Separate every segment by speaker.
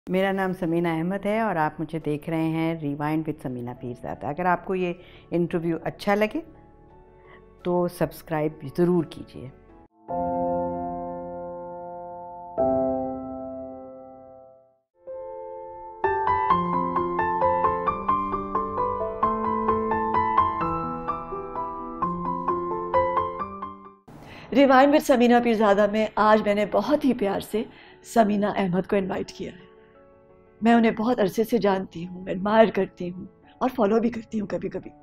Speaker 1: मेरा नाम समीना अहमद है और आप मुझे देख रहे हैं रिवाइंड विद समीना पीरज़ादा। अगर आपको ये इंटरव्यू अच्छा लगे तो सब्सक्राइब ज़रूर कीजिए।
Speaker 2: रिवाइंड विद समीना पीरज़ादा में आज मैंने बहुत ही प्यार से समीना अहमद को इनवाइट किया है। मैं उन्हें बहुत अरसे से जानती हूँ, एडमायर करती हूँ और फॉलो भी करती हूँ कभी कभी,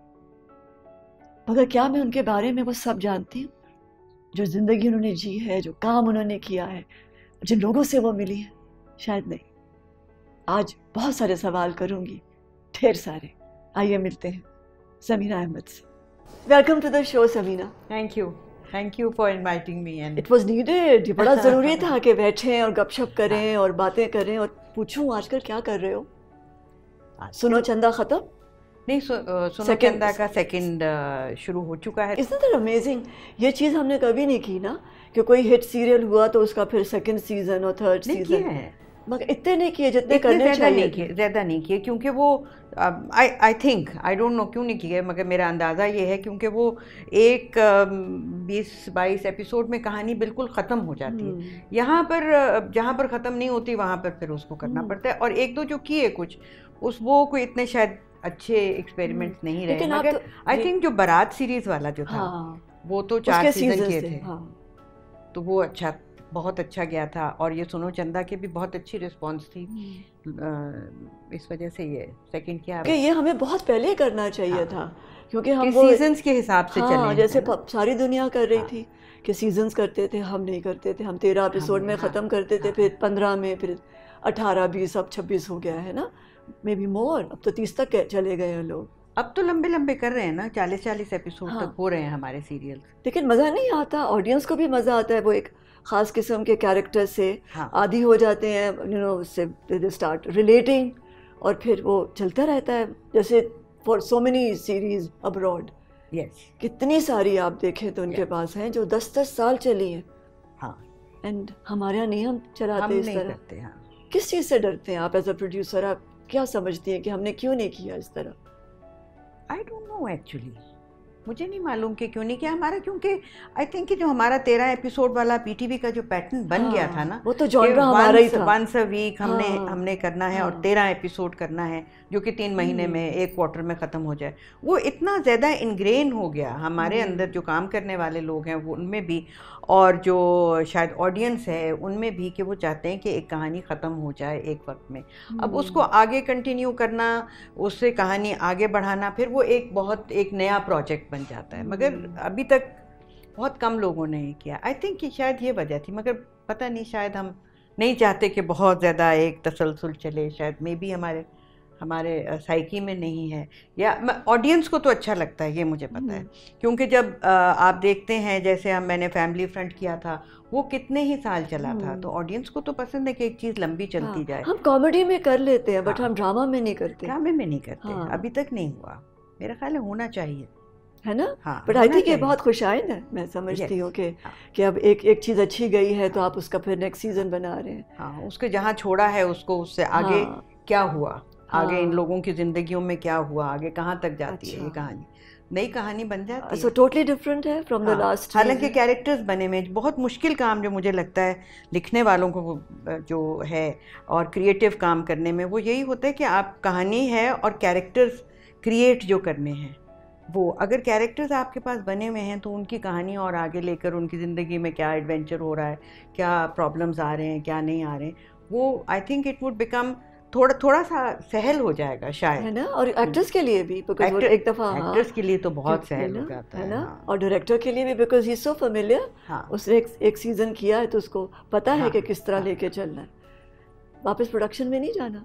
Speaker 2: मगर क्या मैं उनके बारे में वो सब जानती हूँ जो ज़िंदगी उन्होंने जी है, जो काम उन्होंने किया है, जिन लोगों से वो मिली है? शायद नहीं। आज बहुत सारे सवाल करूँगी, ढेर सारे। आइए मिलते हैं समीना अहमद से। Welcome to the show Sameena.
Speaker 1: Thank you for inviting me and
Speaker 2: it was needed. ये बड़ा ज़रूरी था कि बैठें और गपशप करें और बातें करें और पूछूं आजकल क्या कर रहे हो। सुनो चंदा ख़त्म
Speaker 1: नहीं, सुनो चंदा का सेकंड शुरू हो चुका है।
Speaker 2: Isn't that amazing? ये चीज़ हमने कभी नहीं की ना कि कोई हिट सीरियल हुआ तो उसका फिर सेकंड सीजन और थर्ड सीजन
Speaker 1: है।
Speaker 2: मगर इतने नहीं किए जितने करने चाहिए।
Speaker 1: ज़्यादा नहीं किए क्योंकि वो I think, I don't know क्यों नहीं किए, मगर मेरा अंदाज़ा ये है क्योंकि वो एक 20-22 एपिसोड में कहानी बिल्कुल ख़त्म हो जाती है। यहाँ पर जहाँ पर ख़त्म नहीं होती वहाँ पर फिर उसको करना पड़ता है। और एक दो जो किए कुछ वो कोई इतने शायद अच्छे एक्सपेरिमेंट्स नहीं रहे, मगर आई थिंक जो बारात सीरीज़ वाला जो था वो तो 4 सीजन किए थे, तो वो अच्छा, बहुत अच्छा गया था। और ये सुनो चंदा के भी बहुत अच्छी रिस्पांस थी, इस वजह से ये सेकंड किया कि
Speaker 2: ये हमें बहुत पहले करना चाहिए था क्योंकि हम
Speaker 1: सीजन्स के हिसाब से चले,
Speaker 2: जैसे सारी दुनिया कर रही थी कि सीजन्स करते थे, हम नहीं करते थे। हम 13 एपिसोड में ख़त्म करते थे, फिर 15 में, फिर 18, 20, अब 26 हो गया है ना, मे बी मोर। अब तो 30 तक चले गए हैं लोग।
Speaker 1: अब तो लंबे लंबे कर रहे हैं ना, 40-40 एपिसोड तक हो रहे हैं हमारे सीरियल।
Speaker 2: लेकिन मज़ा नहीं आता, ऑडियंस को भी मज़ा आता है। वो एक ख़ास किस्म के कैरेक्टर से आदी हो जाते हैं, यू नो, उससे दे स्टार्ट रिलेटिंग और फिर वो चलता रहता है। जैसे for so many series abroad, कितनी सारी आप देखें तो उनके पास हैं जो 10-10 साल चली हैं। एंड हमारे यहाँ नहीं, हम चलाते इस तरह। किस चीज़ से डरते हैं आप एज अ प्रोड्यूसर? आप क्या समझती हैं कि हमने क्यों नहीं किया इस तरह?
Speaker 1: आई डोंट नो एक्चुअली, मुझे नहीं मालूम कि क्यों नहीं किया हमारा, क्योंकि आई थिंक कि जो हमारा 13 एपिसोड वाला पीटीवी का जो पैटर्न बन गया था ना,
Speaker 2: वो तो जॉनरा हमारा ही था।
Speaker 1: वंस अ वीक हमने करना है और 13 एपिसोड करना है जो कि 3 महीने में, 1 क्वार्टर में ख़त्म हो जाए। वो इतना ज़्यादा इनग्रेन हो गया हमारे अंदर, जो काम करने वाले लोग हैं वो उनमें भी, और जो शायद ऑडियंस है उनमें भी, कि वो चाहते हैं कि एक कहानी ख़त्म हो जाए एक वक्त में। अब उसको आगे कंटिन्यू करना, उससे कहानी आगे बढ़ाना, फिर वो एक नया प्रोजेक्ट बन जाता है। मगर अभी तक बहुत कम लोगों ने ये किया। आई थिंक कि शायद ये वजह थी, मगर पता नहीं, शायद हम नहीं चाहते कि बहुत ज़्यादा एक तसलसल चले। शायद मे बी हमारे साइकी में नहीं है, या ऑडियंस को तो अच्छा लगता है, ये मुझे पता है। क्योंकि जब आप देखते हैं, जैसे मैंने फैमिली फ्रंट किया था, वो कितने ही साल चला था, तो ऑडियंस को तो पसंद है कि एक चीज़ लंबी चलती जाए।
Speaker 2: हम कॉमेडी में कर लेते हैं, बट हम ड्रामा में नहीं करते।
Speaker 1: अभी तक नहीं हुआ। मेरा ख्याल है होना चाहिए,
Speaker 2: है ना? बट आई थिंक ये बहुत खुशाइन है। मैं समझती हूँ कि अब एक चीज़ अच्छी गई है तो आप उसका फिर नेक्स्ट सीजन बना रहे हैं।
Speaker 1: उसके जहाँ छोड़ा है उसको, उससे आगे क्या हुआ, आगे इन लोगों की ज़िंदगियों में क्या हुआ, आगे कहाँ तक जाती है ये कहानी, नई कहानी बन जाती है।
Speaker 2: सो टोटली डिफरेंट है फ्रॉम द लास्ट।
Speaker 1: हालांकि कैरेक्टर्स बने में बहुत मुश्किल काम जो मुझे लगता है लिखने वालों को जो है और क्रिएटिव काम करने में, वो यही होता है कि आप कहानी है और कैरेक्टर्स क्रिएट जो करने हैं, वो अगर कैरेक्टर्स आपके पास बने हुए हैं तो उनकी कहानी और आगे लेकर उनकी ज़िंदगी में क्या एडवेंचर हो रहा है, क्या प्रॉब्लम्स आ रहे हैं, क्या नहीं आ रहे हैं, वो I think it would become थोड़ा सा सहल हो जाएगा शायद,
Speaker 2: है ना? और एक्टर्स के लिए भी, बिकॉज़ एक दफ़ा
Speaker 1: एक्टर्स के लिए तो बहुत सहल हो जाता है
Speaker 2: ना, और डायरेक्टर के लिए भी, because he is so familiar. उसने एक सीज़न किया है तो उसको पता है कि किस तरह लेके चलना है। वापस प्रोडक्शन में नहीं जाना।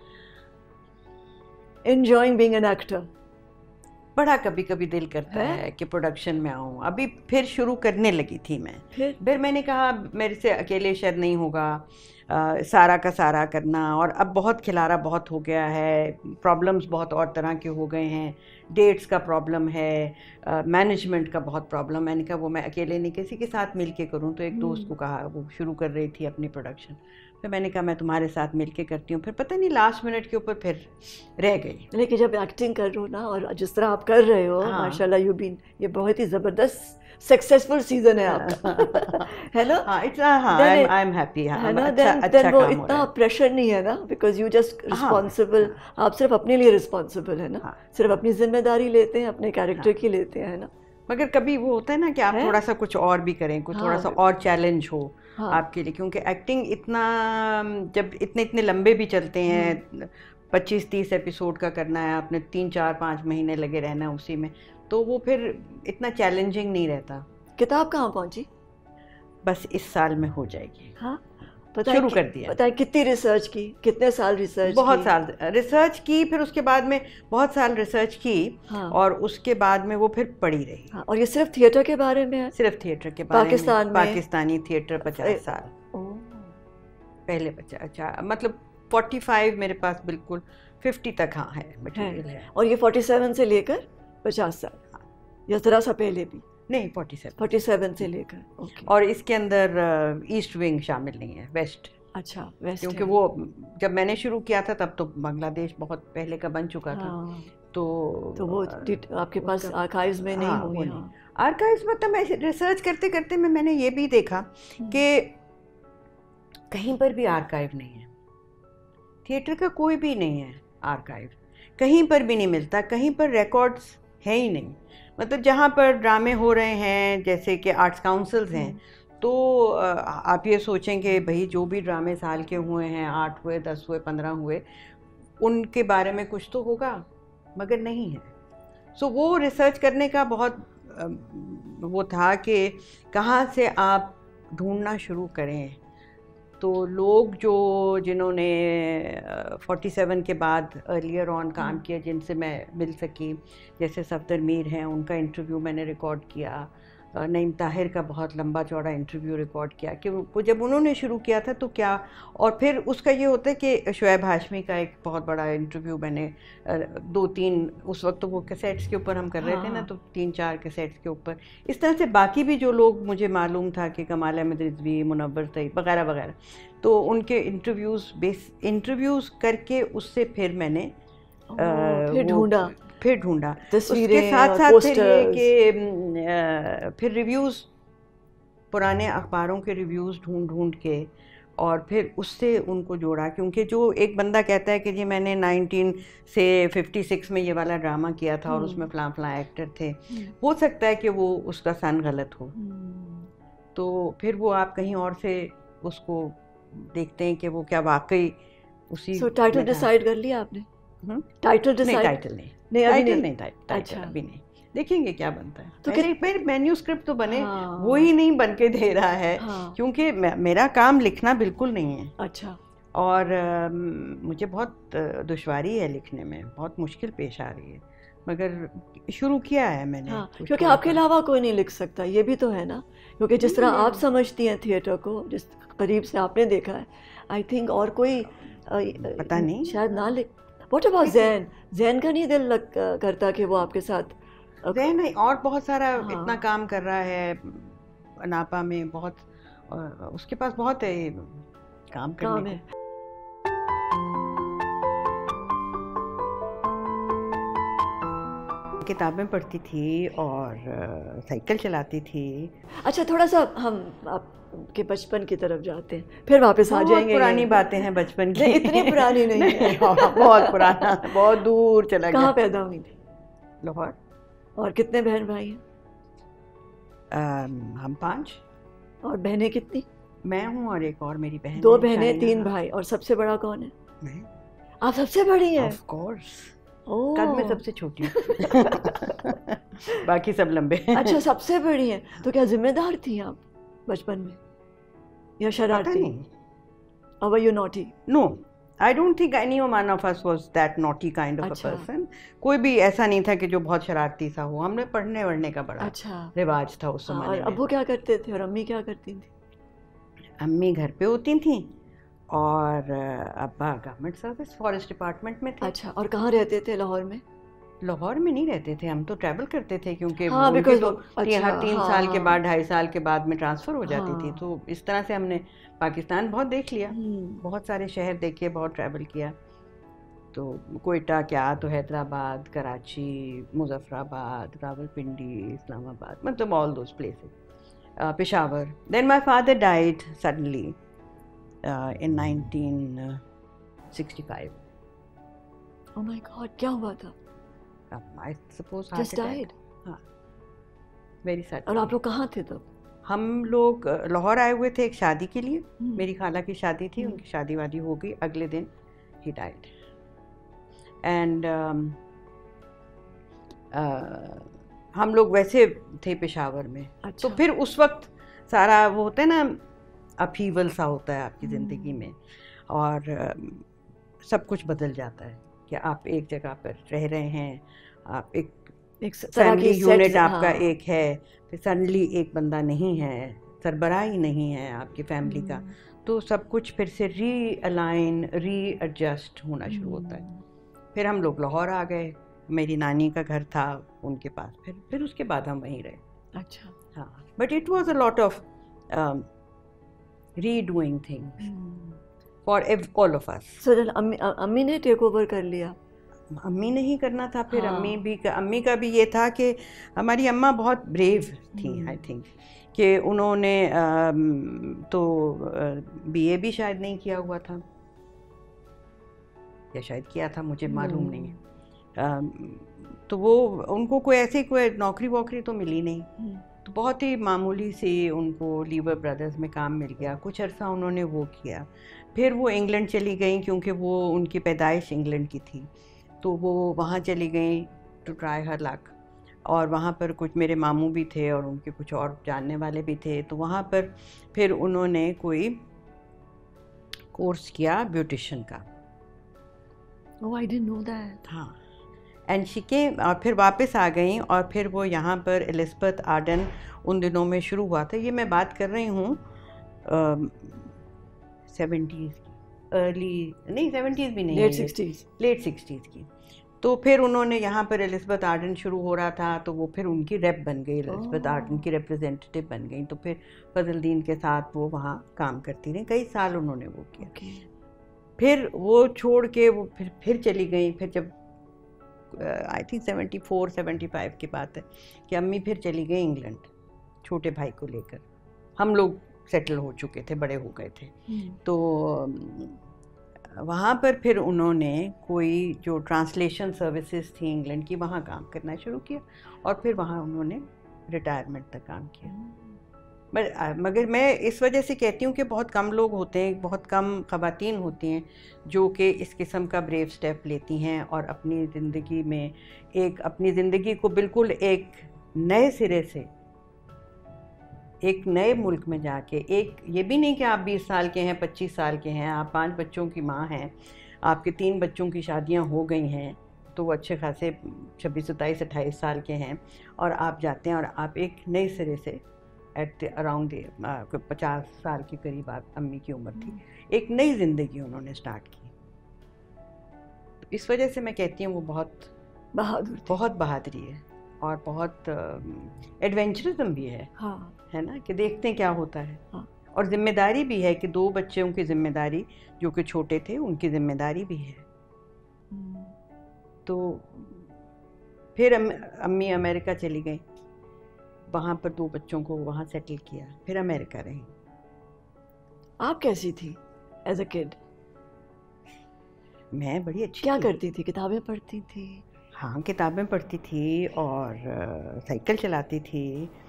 Speaker 2: Enjoying being an actor.
Speaker 1: बड़ा कभी कभी दिल करता है कि प्रोडक्शन में आऊँ। अभी फिर शुरू करने लगी थी मैं, फिर मैंने कहा मेरे से अकेले शायद नहीं होगा, सारा का सारा करना, और अब बहुत खिलारा बहुत हो गया है, प्रॉब्लम्स बहुत और तरह के हो गए हैं, डेट्स का प्रॉब्लम है, मैनेजमेंट का बहुत प्रॉब्लम। मैंने कहा वो मैं अकेले नहीं, किसी के साथ मिल के करूँ। तो एक दोस्त को कहा, वो शुरू कर रही थी अपनी प्रोडक्शन, फिर मैंने कहा मैं तुम्हारे साथ मिलके करती हूँ, फिर पता नहीं लास्ट मिनट के ऊपर फिर रह गई।
Speaker 2: लेकिन जब एक्टिंग कर रहे हो ना और जिस तरह आप कर रहे हो, माशाल्लाह यू बीन, ये बहुत ही ज़बरदस्त सक्सेसफुल सीजन है आपका। है ना?
Speaker 1: हाँ, इट्स आई एम हैप्पी।
Speaker 2: है ना? देन वो इतना प्रेशर नहीं है ना, बिकॉज यू जस्ट रिस्पॉन्सिबल, आप सिर्फ अपने लिए रिस्पॉन्सिबल है ना, सिर्फ अपनी जिम्मेदारी लेते हैं, अपने कैरेक्टर की लेते हैं ना।
Speaker 1: मगर कभी वो होता है ना कि आप थोड़ा सा कुछ और भी करें, कुछ थोड़ा सा और चैलेंज हो आपके लिए, क्योंकि एक्टिंग इतना, जब इतने इतने लंबे भी चलते हैं, 25-30 एपिसोड का करना है आपने, 3-4-5 महीने लगे रहना है उसी में, तो वो फिर इतना चैलेंजिंग नहीं रहता।
Speaker 2: किताब कहाँ पहुँची?
Speaker 1: बस इस साल में हो जाएगी।
Speaker 2: हाँ,
Speaker 1: शुरू कर दिया।
Speaker 2: पता है कितनी रिसर्च की, कितने साल रिसर्च?
Speaker 1: बहुत साल रिसर्च की, फिर उसके बाद में बहुत साल रिसर्च की। हाँ। और उसके बाद में वो फिर पड़ी रही।
Speaker 2: हाँ। और ये सिर्फ थिएटर के बारे में है?
Speaker 1: सिर्फ थिएटर के बारे
Speaker 2: पाकिस्तान
Speaker 1: में। पाकिस्तानी थिएटर 50 साल पहले 50, अच्छा मतलब 45 मेरे पास बिल्कुल 50 तक हाँ है मटेरियल है।
Speaker 2: और ये 47 से लेकर 50 साल? हाँ। या जरा सा पहले भी?
Speaker 1: नहीं,
Speaker 2: 47 से लेकर।
Speaker 1: और इसके अंदर ईस्ट विंग शामिल नहीं है, वेस्ट।
Speaker 2: अच्छा, वेस्ट।
Speaker 1: क्योंकि वो जब मैंने शुरू किया था तब तो बांग्लादेश बहुत पहले का बन चुका था। तो
Speaker 2: वो आपके पास आर्काइव्स में नहीं हुई?
Speaker 1: आर्काइव्स मतलब मैं रिसर्च करते करते मैंने ये भी देखा कि कहीं पर भी आर्काइव नहीं है, थिएटर का कोई भी नहीं है आर्काइव, कहीं पर भी नहीं मिलता, कहीं पर रिकॉर्ड्स है ही नहीं। मतलब जहाँ पर ड्रामे हो रहे हैं, जैसे कि आर्ट्स काउंसिल्स हैं, तो आप ये सोचेंगे भाई जो भी ड्रामे साल के हुए हैं, 8 हुए, 10 हुए, 15 हुए, उनके बारे में कुछ तो होगा, मगर नहीं है। सो वो रिसर्च करने का बहुत वो था कि कहाँ से आप ढूंढना शुरू करें। तो लोग जिन्होंने 47 के बाद अर्लियर ऑन काम किया, जिनसे मैं मिल सकी, जैसे सफदर मीर हैं, उनका इंटरव्यू मैंने रिकॉर्ड किया, नईम ताहिर का बहुत लंबा चौड़ा इंटरव्यू रिकॉर्ड किया कि वो जब उन्होंने शुरू किया था तो क्या, और फिर उसका ये होता है कि शुएब हाशमी का एक बहुत बड़ा इंटरव्यू मैंने 2-3, उस वक्त तो वो कैसेट्स के ऊपर हम कर रहे थे ना, तो 3-4 कैसेट्स के ऊपर, इस तरह से बाकी भी जो लोग मुझे मालूम था कि कमाल अहमद रिजवी, मुनव्वर तैयब वगैरह वगैरह, तो उनके इंटरव्यूज़ करके उससे फिर मैंने फिर ढूंढा उसके साथ साथ फिर ये कि फिर रिव्यूज़, पुराने अखबारों के रिव्यूज़ ढूंढ के, और फिर उससे उनको जोड़ा। क्योंकि जो एक बंदा कहता है कि जी मैंने 19 से 56 में ये वाला ड्रामा किया था और उसमें फलां एक्टर थे, हो सकता है कि वो उसका सन गलत हो, तो फिर वो आप कहीं और से उसको देखते हैं कि वो क्या वाकई उसी।
Speaker 2: टाइटल डिसाइड कर लिया आपने? टाइटल
Speaker 1: अभी नहीं, देखेंगे क्या बनता है। तो मेरे मैन्यूस्क्रिप्ट तो बने, वो ही नहीं बन के दे रहा है, क्योंकि मेरा काम लिखना बिल्कुल नहीं है।
Speaker 2: अच्छा।
Speaker 1: और मुझे बहुत दुश्वारी है लिखने में, बहुत मुश्किल पेश आ रही है, मगर शुरू किया है मैंने।
Speaker 2: क्योंकि आपके अलावा कोई नहीं लिख सकता, ये भी तो है ना, क्योंकि जिस तरह आप समझती हैं थिएटर को, जिस करीब से आपने देखा है, आई थिंक और कोई
Speaker 1: पता नहीं
Speaker 2: शायद ना लिख। What about ज़ैन का नहीं दिल करता कि वो आपके साथ?
Speaker 1: ज़ैन नहीं, और बहुत सारा इतना काम कर रहा है नापा में, बहुत उसके पास बहुत है काम करने को। किताबें पढ़ती थी और साइकिल चलाती थी।
Speaker 2: अच्छा, थोड़ा सा हम आपके बचपन की तरफ जाते हैं, फिर वापस आ जाएंगे।
Speaker 1: पुरानी बातें हैं बचपन की।
Speaker 2: इतनी पुरानी नहीं है।
Speaker 1: बहुत पुराना, बहुत दूर चला गया।
Speaker 2: कहाँ पैदा हुई थी?
Speaker 1: लाहौर।
Speaker 2: और कितने बहन भाई हैं?
Speaker 1: हम 5।
Speaker 2: और बहनें कितनी?
Speaker 1: मैं हूँ और एक और मेरी बहन।
Speaker 2: 2 बहनें 3 भाई। और सबसे बड़ा कौन है?
Speaker 1: मैं।
Speaker 2: आप सबसे बड़ी हैं?
Speaker 1: Of course. कद में सबसे छोटी हूँ। बाकी सब लंबे।
Speaker 2: अच्छा, सबसे बड़ी हैं, तो क्या जिम्मेदार थी आप बचपन में या शरारती? Or were you naughty?
Speaker 1: No, I don't think any one of us was that naughty kind of a person. कोई भी ऐसा नहीं था कि जो बहुत शरारती सा हो। हमने पढ़ने वढ़ने का बड़ा रिवाज था उस समय में।
Speaker 2: और अब्बू क्या करते थे और अम्मी क्या करती थी?
Speaker 1: अम्मी घर पे होती थी और अब्बा गवर्नमेंट सर्विस, फॉरेस्ट डिपार्टमेंट में थे।
Speaker 2: अच्छा, और कहाँ रहते थे लाहौर में?
Speaker 1: लाहौर में नहीं रहते थे हम, तो ट्रैवल करते थे क्योंकि
Speaker 2: हाँ,
Speaker 1: उनके
Speaker 2: because
Speaker 1: तो
Speaker 2: अच्छा,
Speaker 1: हर 3
Speaker 2: हाँ,
Speaker 1: साल के
Speaker 2: हाँ,
Speaker 1: बाद 2.5 साल के बाद में ट्रांसफ़र हो जाती थी,
Speaker 2: हाँ,
Speaker 1: तो इस तरह से हमने पाकिस्तान बहुत देख लिया,
Speaker 2: हम्म,
Speaker 1: बहुत सारे शहर देखे, बहुत ट्रैवल किया। तो कोयटा क्या, तो हैदराबाद, कराची, मुजफ्फराबाद, रावलपिंडी, इस्लामाबाद, मतलब all those places, Peshawar. Then my father died suddenly in 1965।
Speaker 2: Oh my God, क्या हुआ था?
Speaker 1: I suppose heart
Speaker 2: just died?
Speaker 1: Attack. हाँ, वेरी सैड।
Speaker 2: और आप लोग कहाँ थे तब?
Speaker 1: हम लोग लाहौर आए हुए थे एक शादी के लिए,
Speaker 2: हम्म,
Speaker 1: मेरी खाला की शादी थी, उनकी शादी वादी हो गई, अगले दिन ही डाइड। एंड हम लोग वैसे थे पेशावर में।
Speaker 2: अच्छा,
Speaker 1: तो फिर उस वक्त सारा वो होता है ना, अपहीवल सा होता है आपकी ज़िंदगी में, और सब कुछ बदल जाता है कि आप एक जगह पर रह रहे हैं, आप एक
Speaker 2: तरह की
Speaker 1: फैमिली यूनिट आपका
Speaker 2: हाँ,
Speaker 1: एक है, फिर सडनली एक बंदा नहीं है, सरबराह ही नहीं है आपकी फैमिली का, तो सब कुछ फिर से रीअलाइन, रीएडजस्ट होना शुरू होता है। फिर हम लोग लाहौर आ गए, मेरी नानी का घर था उनके पास, फिर उसके बाद हम वहीं रहे।
Speaker 2: अच्छा,
Speaker 1: हाँ, but it was a lot of redoing things for all of us.
Speaker 2: So अम्मी ने टेक ओवर कर लिया?
Speaker 1: अम्मी ने ही करना था फिर।
Speaker 2: हाँ,
Speaker 1: अम्मी का भी ये था कि हमारी अम्मा बहुत ब्रेव थी, आई थिंक, कि उन्होंने तो बीए भी शायद नहीं किया हुआ था, या शायद किया था, मुझे मालूम नहीं है। तो वो उनको कोई ऐसी कोई नौकरी वोकरी तो मिली नहीं, तो बहुत ही मामूली सी उनको लीवर ब्रदर्स में काम मिल गया, कुछ अरसा उन्होंने वो किया, फिर वो इंग्लैंड चली गई क्योंकि वो उनकी पैदाइश इंग्लैंड की थी, तो वो वहाँ चली गई टू ट्राई हर लक। और वहाँ पर कुछ मेरे मामू भी थे और उनके कुछ और जानने वाले भी थे, तो वहाँ पर फिर उन्होंने कोई कोर्स किया ब्यूटिशियन का।
Speaker 2: Oh, I didn't know that.
Speaker 1: हाँ, एंड शी केम, और फिर वापस आ गई, और फिर वो यहाँ पर एलिज़ाबेथ आर्डन उन दिनों में शुरू हुआ था। ये मैं बात कर रही हूँ 70s की, अर्ली नहीं 70s भी नहीं, लेट 60s की। तो फिर उन्होंने यहाँ पर एलिज़ाबेथ आर्डन शुरू हो रहा था, तो वो फिर उनकी रेप बन गई, एलिज़ाबेथ आर्डन की रिप्रेजेंटेटिव बन गई, तो फिर फजलदीन के साथ वो वहाँ काम करती रही, कई साल उन्होंने वो किया। फिर वो छोड़ के वो फिर चली गई। फिर जब आई थिंक 74-75 की बात है कि अम्मी फिर चली गई इंग्लैंड छोटे भाई को लेकर। हम लोग सेटल हो चुके थे, बड़े हो गए थे, तो वहाँ पर फिर उन्होंने कोई जो ट्रांसलेशन सर्विसेज थी इंग्लैंड की, वहाँ काम करना शुरू किया, और फिर वहाँ उन्होंने रिटायरमेंट तक काम किया। मगर मैं इस वजह से कहती हूँ कि बहुत कम लोग होते हैं, बहुत कम ख़वातीन होती हैं जो कि इस किस्म का ब्रेव स्टेप लेती हैं और अपनी ज़िंदगी में अपनी ज़िंदगी को बिल्कुल एक नए सिरे से, एक नए मुल्क में जाके, एक ये भी नहीं कि आप 20 साल के हैं, 25 साल के हैं, आप 5 बच्चों की माँ हैं, आपके 3 बच्चों की शादियाँ हो गई हैं, तो वो अच्छे खासे 26, 27, 28 साल के हैं, और आप जाते हैं और आप एक नए सिरे से एट अराउंड 50 साल के करीब आप अम्मी की उम्र थी, एक नई ज़िंदगी उन्होंने स्टार्ट की। तो इस वजह से मैं कहती हूँ वो बहुत बहादुरी है, और बहुत एडवेंचरिज्म भी है। हाँ, है ना, कि देखते हैं क्या होता है। हाँ, और जिम्मेदारी भी है कि 2 बच्चों की जिम्मेदारी, जो कि छोटे थे, उनकी जिम्मेदारी भी है। तो फिर अम्मी अमेरिका चली गई, वहाँ पर 2 बच्चों को वहाँ सेटल किया, फिर अमेरिका रही।
Speaker 2: आप कैसी थी एज अ किड?
Speaker 1: मैं बड़ी अच्छी
Speaker 2: क्या करती थी? किताबें पढ़ती थी?
Speaker 1: हाँ, किताबें पढ़ती थी, और साइकिल चलाती थी,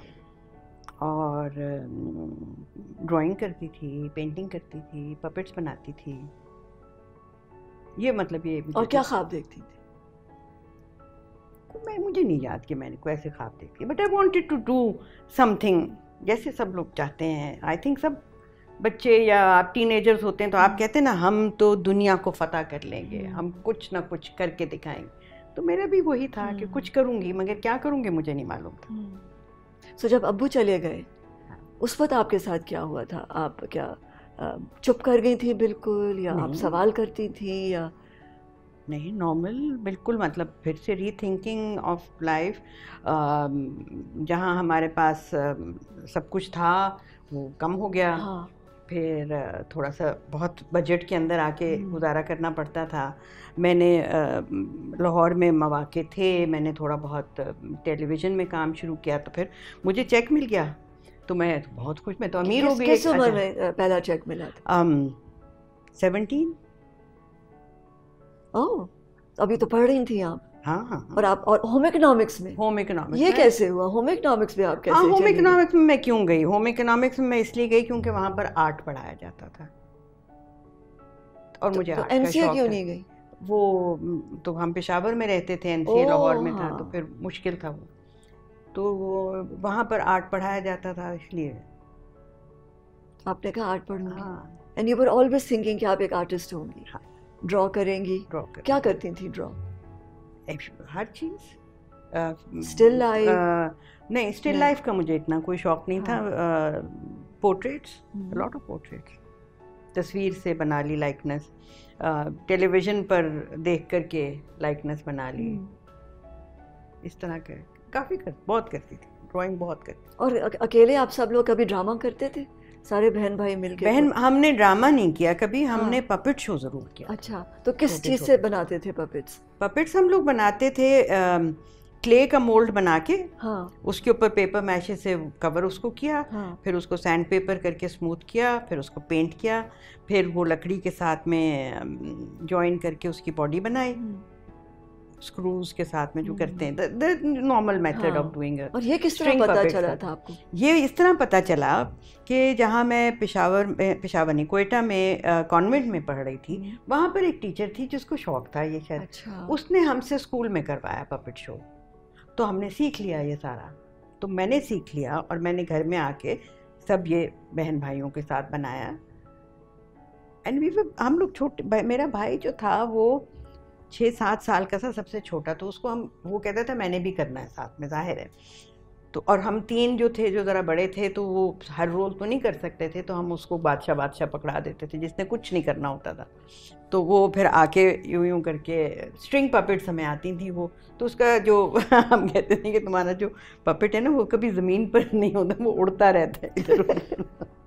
Speaker 1: और ड्राइंग करती थी, पेंटिंग करती थी, पपेट्स बनाती थी। ये मतलब ये।
Speaker 2: और क्या ख्वाब देखती थी?
Speaker 1: मुझे नहीं याद कि मैंने कोई ऐसे ख्वाब देखी, but I wanted to do something, जैसे सब लोग चाहते हैं। आई थिंक सब बच्चे या आप टीनेजर्स होते हैं तो आप कहते हैं ना, हम तो दुनिया को फतह कर लेंगे, हम कुछ ना कुछ करके दिखाएंगे। तो मेरा भी वही था कि कुछ करूँगी, मगर क्या करूँगी मुझे नहीं मालूम था।
Speaker 2: सो जब अब्बू चले गए, उस वक्त आपके साथ क्या हुआ था? आप क्या चुप कर गई थी बिल्कुल, या आप सवाल करती थी, या?
Speaker 1: नहीं, नॉर्मल बिल्कुल, मतलब फिर से रीथिंकिंग ऑफ लाइफ। जहाँ हमारे पास सब कुछ था वो कम हो गया।
Speaker 2: हाँ।
Speaker 1: फिर थोड़ा सा बहुत बजट के अंदर आके गुजारा करना पड़ता था। मैंने लाहौर में मौके थे, मैंने थोड़ा बहुत टेलीविज़न में काम शुरू किया, तो फिर मुझे चेक मिल गया, तो मैं तो बहुत खुश, मैं तो अमीर हो गई।
Speaker 2: किस उम्र में पहला चेक मिला था?
Speaker 1: 17।
Speaker 2: ओह, अभी तो पढ़ रही थी आप।
Speaker 1: हाँ हाँ हाँ।
Speaker 2: और आप, और होम इकोनॉमिक्स में?
Speaker 1: होम इकोनॉमिक्स
Speaker 2: ये
Speaker 1: में
Speaker 2: कैसे हुआ? होम इकोनॉमिक्स में आप कैसे?
Speaker 1: हाँ, होम
Speaker 2: चली गई?
Speaker 1: इकोनॉमिक्स में मैं क्यों गई? होम इकोनॉमिक्स में मैं इसलिए गई क्योंकि वहाँ पर आर्ट पढ़ाया जाता था और मुझे
Speaker 2: तो
Speaker 1: आर्ट का
Speaker 2: एनसीए
Speaker 1: शौक
Speaker 2: क्यों
Speaker 1: था।
Speaker 2: नहीं गई?
Speaker 1: वो तो हम पेशावर में रहते थे, एनसीए लाहौर में था,
Speaker 2: हाँ।
Speaker 1: तो फिर मुश्किल था वो, तो वो वहाँ पर आर्ट पढ़ाया जाता था इसलिए।
Speaker 2: आपने कहा आर्ट पढ़ूंगी।
Speaker 1: हाँ
Speaker 2: and you were always thinking कि आप एक आर्टिस्ट होंगी।
Speaker 1: हाँ।
Speaker 2: ड्रॉ करेंगी?
Speaker 1: ड्रॉ
Speaker 2: क्या करती थी ड्रॉ?
Speaker 1: हर चीज़।
Speaker 2: Still life?
Speaker 1: नहीं, स्टिल लाइफ का मुझे इतना कोई शौक नहीं था। पोर्ट्रेट्स, लॉट ऑफ पोर्ट्रेट्स, तस्वीर से बना ली लाइकनेस, टेलीविज़न पर देख करके लाइकनेस बना ली, इस तरह के काफ़ी बहुत करती थी, ड्राइंग बहुत करती।
Speaker 2: और अकेले आप सब लोग कभी ड्रामा करते थे, सारे बहन भाई मिलके?
Speaker 1: बहन, हमने ड्रामा नहीं किया कभी, हमने पपेट शो ज़रूर किया।
Speaker 2: अच्छा, तो किस चीज़ से बनाते थे पपेट्स?
Speaker 1: पपेट्स हम लोग बनाते थे क्ले का मोल्ड बना के,
Speaker 2: हाँ।
Speaker 1: उसके ऊपर पेपर मैशे से कवर उसको किया,
Speaker 2: हाँ।
Speaker 1: फिर उसको सैंड पेपर करके स्मूथ किया, फिर उसको पेंट किया, फिर वो लकड़ी के साथ में जॉइन करके उसकी बॉडी बनाई, स्क्रूज के साथ में जो करते हैं, the normal method of doing.
Speaker 2: और ये किस तरह पता चला था आपको?
Speaker 1: ये इस तरह पता चला कि जहाँ मैं पेशावर नहीं, कोयटा में कॉन्वेंट में पढ़ रही थी, वहाँ पर एक टीचर थी जिसको शौक था ये शायद।
Speaker 2: अच्छा।
Speaker 1: उसने हमसे स्कूल में करवाया पपेट शो, तो हमने सीख लिया ये सारा। तो मैंने सीख लिया और मैंने घर में आके सब ये बहन भाइयों के साथ बनाया। एंड हम लोग छोटे, मेरा भाई जो था वो 6-7 साल का था, सबसे छोटा, तो उसको वो कहता था मैंने भी करना है साथ में, जाहिर है। तो और हम 3 जो थे, जो ज़रा बड़े थे, तो वो हर रोल तो नहीं कर सकते थे, तो हम उसको बादशाह पकड़ा देते थे, जिसने कुछ नहीं करना होता था। तो वो फिर आके यूं करके स्ट्रिंग पपेट्स हमें आती थी वो, तो उसका जो हम कहते थे कि तुम्हारा जो पपेट है ना वो कभी ज़मीन पर नहीं होता, वो उड़ता रहता है इधर उधर।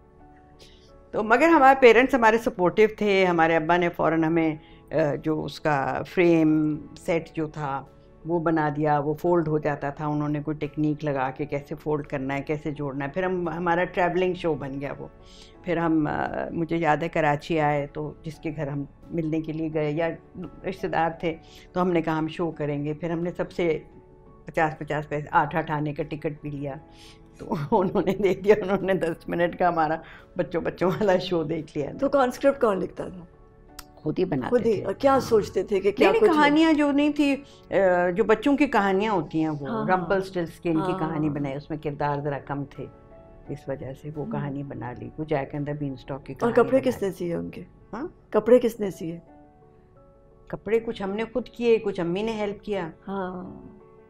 Speaker 1: तो मगर हमारे पेरेंट्स हमारे सपोर्टिव थे। हमारे अब्बा ने फ़ौरन हमें जो उसका फ्रेम सेट जो था वो बना दिया, वो फोल्ड हो जाता था, उन्होंने कोई टेक्निक लगा के कैसे फोल्ड करना है, कैसे जोड़ना है। फिर हमारा ट्रैवलिंग शो बन गया वो। फिर हम मुझे याद है कराची आए, तो जिसके घर हम मिलने के लिए गए या रिश्तेदार थे, तो हमने कहा हम शो करेंगे। फिर हमने सबसे 50-50 पैसे 8-8 आने का टिकट भी लिया, तो उन्होंने दे दिया। उन्होंने 10 मिनट का हमारा बच्चों वाला शो देख लिया।
Speaker 2: तो कौन स्क्रिप्ट कौन लिखता था?
Speaker 1: खुद ही बनाते
Speaker 2: खुद ही।
Speaker 1: थे।
Speaker 2: और क्या सोचते थे कि क्या कुछ
Speaker 1: कहानियाँ जो नहीं थी, जो बच्चों की कहानियाँ होती हैं, वो रम्पलस्टिल्टस्किन की कहानी बनाई, उसमें किरदार ज़रा कम थे, इस वजह से वो कहानी बना ली। वो जैक एंड द बीनस्टॉक की कहानी।
Speaker 2: और कपड़े किसने सिए उनके?
Speaker 1: हाँ,
Speaker 2: कपड़े किसने सिए?
Speaker 1: कपड़े कुछ हमने खुद किए, कुछ अम्मी ने हेल्प किया।
Speaker 2: हाँ,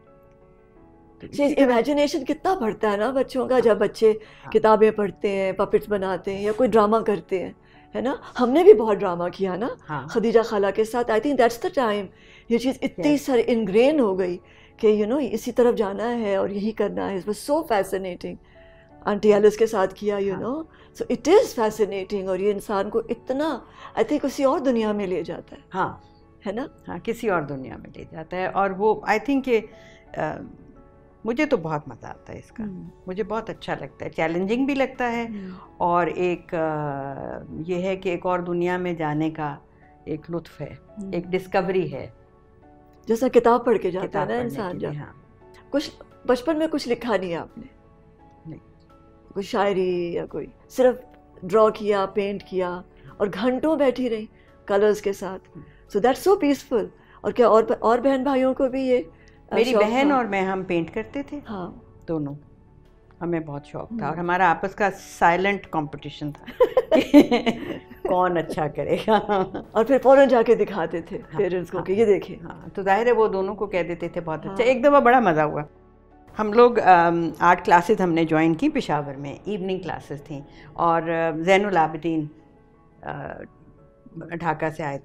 Speaker 2: इमेजिनेशन कितना बढ़ता है ना बच्चों का, जब बच्चे किताबें पढ़ते हैं, पपेट्स बनाते हैं या कोई ड्रामा करते हैं, है ना। हमने भी बहुत ड्रामा किया ना, खदीजा खाला के साथ। I think that's the time ये चीज़ इतनी सारी इनग्रेन हो गई कि यू नो इसी तरफ जाना है और यही करना है। It was so fascinating. Aunty Alice के साथ किया, you know, so it is fascinating. और ये इंसान को इतना, आई थिंक, किसी और दुनिया में ले जाता है।
Speaker 1: हाँ,
Speaker 2: है ना।
Speaker 1: हाँ, किसी और दुनिया में ले जाता है। और वो आई थिंक मुझे तो बहुत मज़ा आता है इसका। मुझे बहुत अच्छा लगता है, चैलेंजिंग भी लगता है। और एक ये है कि एक और दुनिया में जाने का एक लुत्फ़ है, एक डिस्कवरी है।
Speaker 2: जैसा किताब पढ़ के जाता है ना इंसान। जब कुछ बचपन में कुछ लिखा नहीं आपने?
Speaker 1: नहीं, कोई
Speaker 2: शायरी या कोई, सिर्फ ड्रॉ किया, पेंट किया और घंटों बैठी रही कलर्स के साथ। So that's so peaceful. और क्या और बहन भाइयों को भी ये?
Speaker 1: मेरी बहन और मैं, हम पेंट करते थे।
Speaker 2: हाँ,
Speaker 1: दोनों। हमें बहुत शौक था और हमारा आपस का साइलेंट कंपटीशन था कौन अच्छा करेगा।
Speaker 2: और फिर फौरन जाके दिखाते थे पेरेंट्स को कि ये देखें।
Speaker 1: हाँ, तो जाहिर है वो दोनों को कह देते थे बहुत अच्छा। एक दफ़ा बड़ा मज़ा हुआ, हम लोग आर्ट क्लासेस हमने ज्वाइन की पेशावर में, इवनिंग क्लासेस थी। और ज़ैनुल आबिदीन ढाका से आए थे,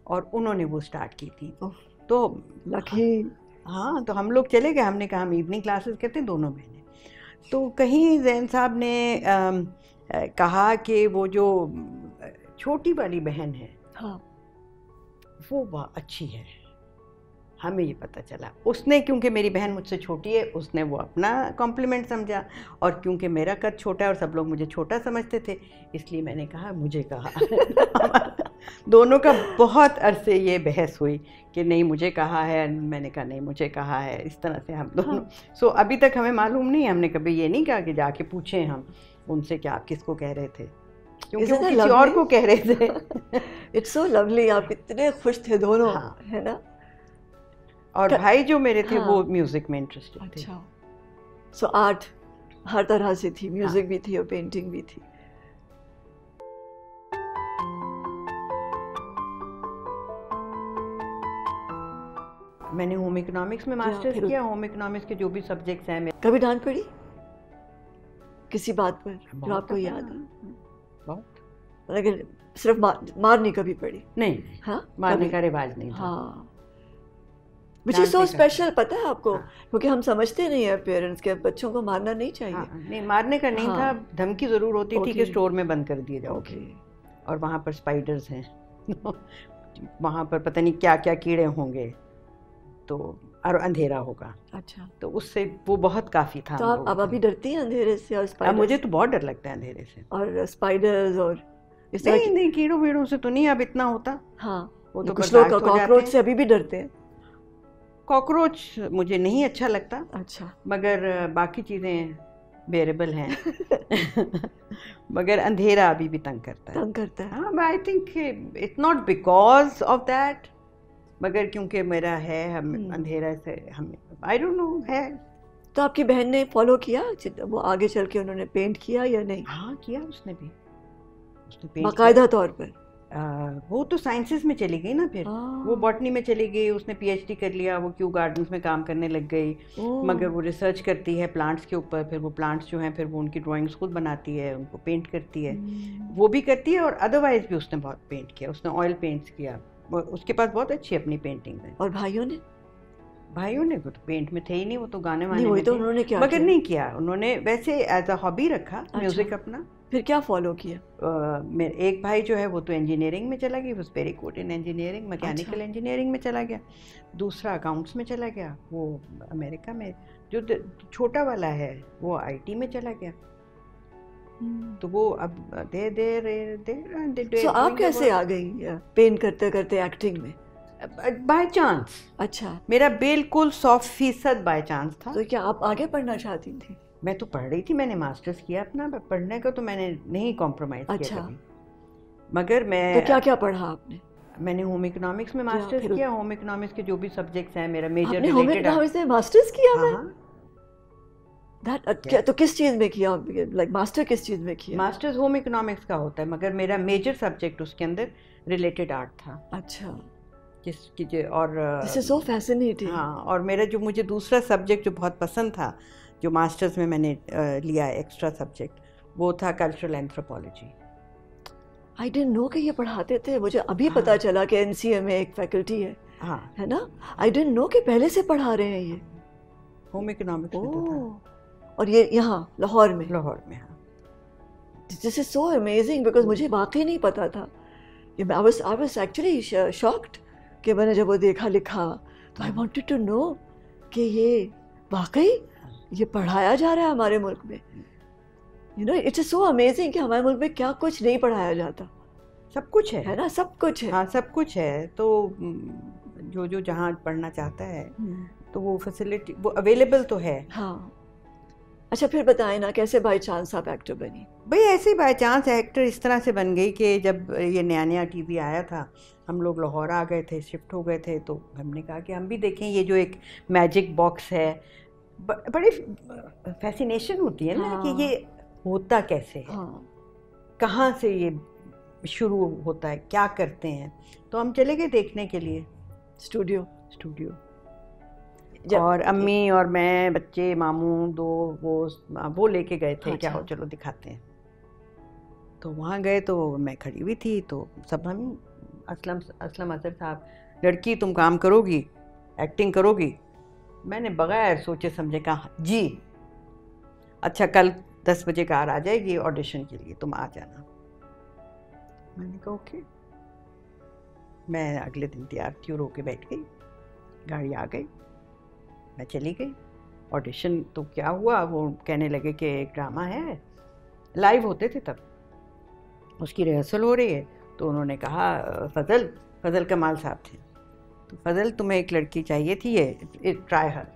Speaker 1: और उन्होंने वो स्टार्ट की थी।
Speaker 2: तो लकी।
Speaker 1: हाँ, तो हम लोग चले गए, हमने कहा हम इवनिंग क्लासेस करते हैं दोनों बहनें। तो कहीं जैन साहब ने कहा कि वो जो छोटी वाली बहन है, हाँ, वो अच्छी है। हमें ये पता चला, उसने, क्योंकि मेरी बहन मुझसे छोटी है, उसने वो अपना कॉम्प्लीमेंट समझा, और क्योंकि मेरा कद छोटा है और सब लोग मुझे छोटा समझते थे, इसलिए मैंने कहा मुझे कहा। दोनों का बहुत अरसे ये बहस हुई कि नहीं मुझे कहा है, मैंने कहा नहीं मुझे कहा है, इस तरह से हम दोनों। सो अभी तक हमें मालूम नहीं, हमने कभी ये नहीं कहा कि जाके पूछें हम उनसे कि आप किसको कह रहे थे, क्योंकि वो किसी और को कह रहे थे।
Speaker 2: इट्स सो लवली, आप इतने खुश थे दोनों,
Speaker 1: हाँ,
Speaker 2: है ना।
Speaker 1: और भाई जो मेरे थे, हाँ, वो म्यूजिक में इंटरेस्टेड थे।
Speaker 2: अच्छा, सो आर्ट हर तरह से थी, म्यूजिक, हाँ, भी थी और पेंटिंग भी थी।
Speaker 1: मैंने होम इकोनॉमिक्स में मास्टर्स किया। होम इकोनॉमिक्स के जो भी सब्जेक्ट्स हैं,
Speaker 2: कभी डांट पड़ी किसी बात पर जो आपको याद है? बहुत, लेकिन सिर्फ मार नहीं कभी पड़ी? नहीं, हाँ, मारने का रिवाज नहीं था। हाँ, विच इज सो स्पेशल, पता है आपको? हाँ, क्योंकि हम समझते नहीं है पेरेंट्स के बच्चों को मारना नहीं चाहिए। हाँ,
Speaker 1: नहीं मारने का नहीं, हाँ, था, धमकी जरूर होती थी कि स्टोर में बंद कर दिए जाओगे, और वहाँ पर स्पाइडर्स हैं, वहाँ पर पता नहीं क्या क्या कीड़े होंगे, तो और अंधेरा होगा। अच्छा, तो उससे वो बहुत काफी था।
Speaker 2: तो आप अब अभी डरती हैं अंधेरे से और स्पाइडर्स?
Speaker 1: मुझे तो बहुत डर लगता है अंधेरे से, और
Speaker 2: स्पाइडर्स और इस
Speaker 1: तरह नहीं, कीड़ों वीड़ों से तो नहीं अब इतना होता। हाँ, वो तो
Speaker 2: कुछ लोग कॉकरोच से अभी भी डरते हैं।
Speaker 1: कॉकरोच मुझे नहीं अच्छा लगता। अच्छा, मगर बाकी चीजें बेरेबल हैं। मगर अंधेरा अभी भी तंग करता है।
Speaker 2: तंग करता है,
Speaker 1: हाँ, I think it's not because of that, मगर क्योंकि मेरा है, हम अंधेरा से हमें, आई डोंट नो, है।
Speaker 2: तो आपकी बहन ने फॉलो किया वो आगे चल के, उन्होंने पेंट किया या नहीं?
Speaker 1: हाँ, किया उसने भी, उसने पेंट
Speaker 2: बाकायदा तौर पर।
Speaker 1: वो तो साइंसेस में चली गई ना, फिर वो बॉटनी में चली गई, उसने पीएचडी कर लिया, वो क्यू गार्डन्स में काम करने लग गई। मगर वो रिसर्च करती है प्लांट्स के ऊपर, फिर वो प्लांट्स जो हैं फिर वो उनकी ड्राइंग्स खुद बनाती है, उनको पेंट करती है, वो भी करती है, और अदरवाइज भी उसने बहुत पेंट किया, उसने ऑयल पेंट्स किया, उसके पास बहुत अच्छी अपनी पेंटिंग है।
Speaker 2: और भाइयों ने
Speaker 1: वो तो पेंट में थे ही नहीं, वो तो गाने वाने
Speaker 2: में, तो उन्होंने क्या
Speaker 1: मगर नहीं किया, उन्होंने वैसे एज अ हॉबी रखा। अच्छा, म्यूजिक अपना।
Speaker 2: फिर क्या फॉलो किया?
Speaker 1: एक भाई जो है वो तो इंजीनियरिंग में चला गया, very good in engineering, mechanical engineering में चला गया। दूसरा अकाउंट्स में चला गया, वो अमेरिका में। जो छोटा वाला है वो आईटी में चला गया। तो वो अब
Speaker 2: So, आप कैसे आ गई पेंट करते करते एक्टिंग में?
Speaker 1: By chance. अच्छा, मेरा बिल्कुल 100% बाय चांस था।
Speaker 2: तो क्या आप आगे पढ़ना चाहती थी?
Speaker 1: मैं तो पढ़ रही थी, मैंने मास्टर्स किया अपना, पढ़ने का तो मैंने नहीं कॉम्प्रोमाइज किया कभी। मगर मैं,
Speaker 2: तो क्या क्या पढ़ा आपने?
Speaker 1: मैंने होम इकोनॉमिक्स में मास्टर्स किया। होम इकोनॉमिक्स के जो भी सब्जेक्ट्स हैं, मेरा मेजर
Speaker 2: रिलेटेड। होम इकोनॉमिक्स में मास्टर्स किया? हाँ, क्या, तो किस चीज में किया? लाइक मास्टर किस चीज में किया?
Speaker 1: मास्टर्स होम इकोनॉमिक्स का होता है, मगर मेरा मेजर सब्जेक्ट उसके अंदर रिलेटेड आर्ट था।
Speaker 2: अच्छा,
Speaker 1: और
Speaker 2: दिस इज सो फैसिनेटिंग।
Speaker 1: हाँ, और मेरा जो मुझे दूसरा सब्जेक्ट जो बहुत पसंद था, जो मास्टर्स में मैंने लिया एक्स्ट्रा सब्जेक्ट, वो था cultural anthropology.
Speaker 2: I didn't know कि ये पढ़ाते थे, मुझे अभी पता चला कि एनसीए में एक फैकल्टी है। हाँ, है ना। आई डिडंट नो कि पहले से पढ़ा रहे हैं ये
Speaker 1: होम इकोनॉमिक्स में तो था।
Speaker 2: और ये यहाँ लाहौर में?
Speaker 1: लाहौर में, हाँ।
Speaker 2: This is so amazing, because मुझे वाकई नहीं पता था। आई वाज एक्चुअली शॉक्ड कि मैंने जब वो देखा लिखा, तो आई वांटेड टू नो कि ये वाकई ये पढ़ाया जा रहा है हमारे मुल्क में। You know, it's so amazing कि हमारे मुल्क में क्या कुछ नहीं पढ़ाया जाता।
Speaker 1: सब कुछ है
Speaker 2: ना, सब कुछ है।
Speaker 1: हाँ, सब कुछ है। तो जो जहाँ पढ़ना चाहता है तो वो फैसिलिटी वो अवेलेबल तो है।
Speaker 2: हाँ, अच्छा, फिर बताएं ना कैसे बाय चांस आप एक्टर बनी?
Speaker 1: भाई ऐसे ही बाय चांस एक्टर इस तरह से बन गई कि जब ये नया नया टीवी आया था, हम लोग लाहौर आ गए थे, शिफ्ट हो गए थे, तो हमने कहा कि हम भी देखें ये जो एक मैजिक बॉक्स है। बड़ी फैसिनेशन होती है ना। हाँ। कि ये होता कैसे है। हाँ। कहाँ से ये शुरू होता है, क्या करते हैं। तो हम चले गए देखने के लिए स्टूडियो। और अम्मी और मैं, बच्चे, मामू दो, वो लेके गए थे। अच्छा। क्या हो, चलो दिखाते हैं। तो वहाँ गए तो मैं खड़ी हुई थी, तो सब हम असलम असर साहब, लड़की तुम काम करोगी, एक्टिंग करोगी? मैंने बगैर सोचे समझे कहा जी। अच्छा कल 10 बजे कार आ जाएगी ऑडिशन के लिए, तुम आ जाना। मैंने कहा ओके। मैं अगले दिन तैयार थी, रो के बैठ गई, गाड़ी आ गई, मैं चली गई। ऑडिशन तो क्या हुआ, वो कहने लगे कि एक ड्रामा है, लाइव होते थे तब, उसकी रिहर्सल हो रही है। तो उन्होंने कहा फजल कमाल साहब थे, तो फजल तुम्हें एक लड़की चाहिए थी, ये ट्राई हर।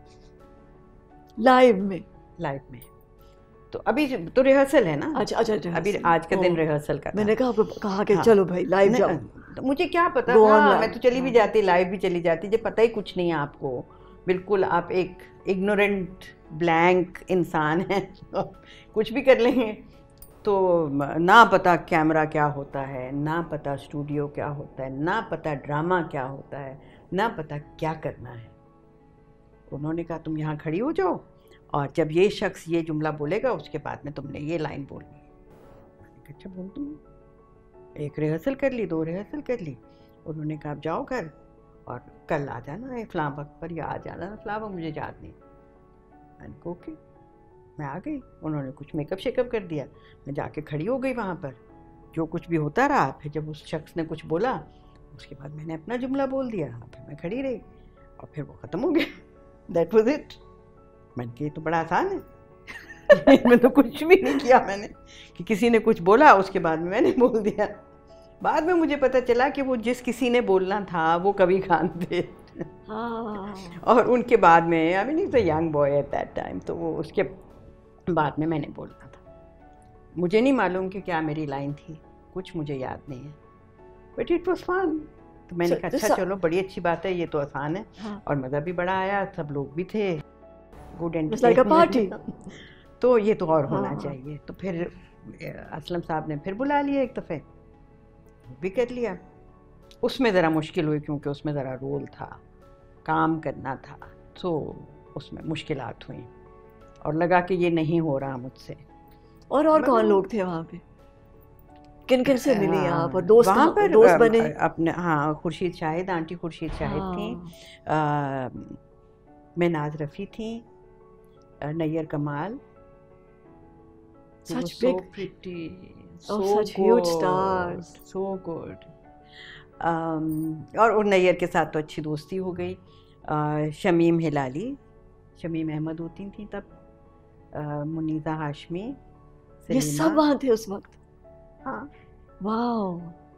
Speaker 2: लाइव में?
Speaker 1: लाइव में। तो अभी तो रिहर्सल है ना।
Speaker 2: अच्छा,
Speaker 1: अभी आज का दिन रिहर्सल का था।
Speaker 2: मैंने कहा कि चलो भाई लाइव जाओ।
Speaker 1: तो मुझे क्या पता था, मैं तो चली भी जाती, लाइव भी चली जाती, जब पता ही कुछ नहीं है आपको, बिल्कुल आप एक इग्नोरेंट ब्लैंक इंसान हैं, कुछ भी कर लेंगे। तो ना पता कैमरा क्या होता है, ना पता स्टूडियो क्या होता है, ना पता ड्रामा क्या होता है, ना पता क्या करना है। उन्होंने कहा तुम यहाँ खड़ी हो जाओ और जब ये शख्स ये जुमला बोलेगा उसके बाद में तुमने ये लाइन बोलनी है। मैंने कहा अच्छा बोल दूँ। एक रिहर्सल कर ली, 2 रिहर्सल कर ली। उन्होंने कहा आप जाओ घर और कल आ जाना फलां वक्त पर, या आ जाना फलां वक्त, मुझे याद नहीं। मैंने कहा ओके। मैं आ गई, उन्होंने कुछ मेकअप शेकअप कर दिया, मैं जाके खड़ी हो गई वहाँ पर, जो कुछ भी होता रहा। फिर जब उस शख्स ने कुछ बोला उसके बाद मैंने अपना जुमला बोल दिया, फिर मैं खड़ी रही और फिर वो ख़त्म हो गया। That was it. मैंने कहा ये तो बड़ा आसान है। मैं तो कुछ भी नहीं किया मैंने, कि किसी ने कुछ बोला उसके बाद में मैंने बोल दिया। बाद में मुझे पता चला कि वो जिस किसी ने बोलना था वो कभी खान थे। और उनके बाद में, I mean is a young boy at that time, तो वो उसके बाद में मैंने बोलना था। मुझे नहीं मालूम कि क्या मेरी लाइन थी, कुछ मुझे याद नहीं है, बट इट वाज फन। तो मैंने कहा अच्छा चलो बड़ी अच्छी बात है, ये तो आसान है। और मज़ा भी बड़ा आया, सब लोग भी थे, गुड एंटरटेनमेंट। तो ये तो और होना चाहिए। तो फिर असलम साहब ने फिर बुला लिया एक दफ़े, भी कर लिया। उसमें ज़रा मुश्किल हुई क्योंकि उसमें ज़रा रोल था, काम करना था, तो उसमें मुश्किलात हुई और लगा कि ये नहीं हो रहा मुझसे।
Speaker 2: और कौन लोग थे वहाँ पे, किन किन से मिली आप, और दोस्त वहाँ पर दोस्त बने?
Speaker 1: अपने हाँ, खुर्शीद शाहिद, आंटी खुर्शीद शाहिद थी, मैं नाज रफ़ी थी, नैयर कमाल,
Speaker 2: such
Speaker 1: so
Speaker 2: big,
Speaker 1: pretty,
Speaker 2: so such
Speaker 1: good,
Speaker 2: huge stars,
Speaker 1: so good. और नैयर के साथ तो अच्छी दोस्ती हो गई। शमीम हिलाली, शमीम अहमद होती थी तब, मुनीज़ा हाशमी,
Speaker 2: ये सब वहाँ थे उस वक्त?
Speaker 1: हाँ।
Speaker 2: वाओ।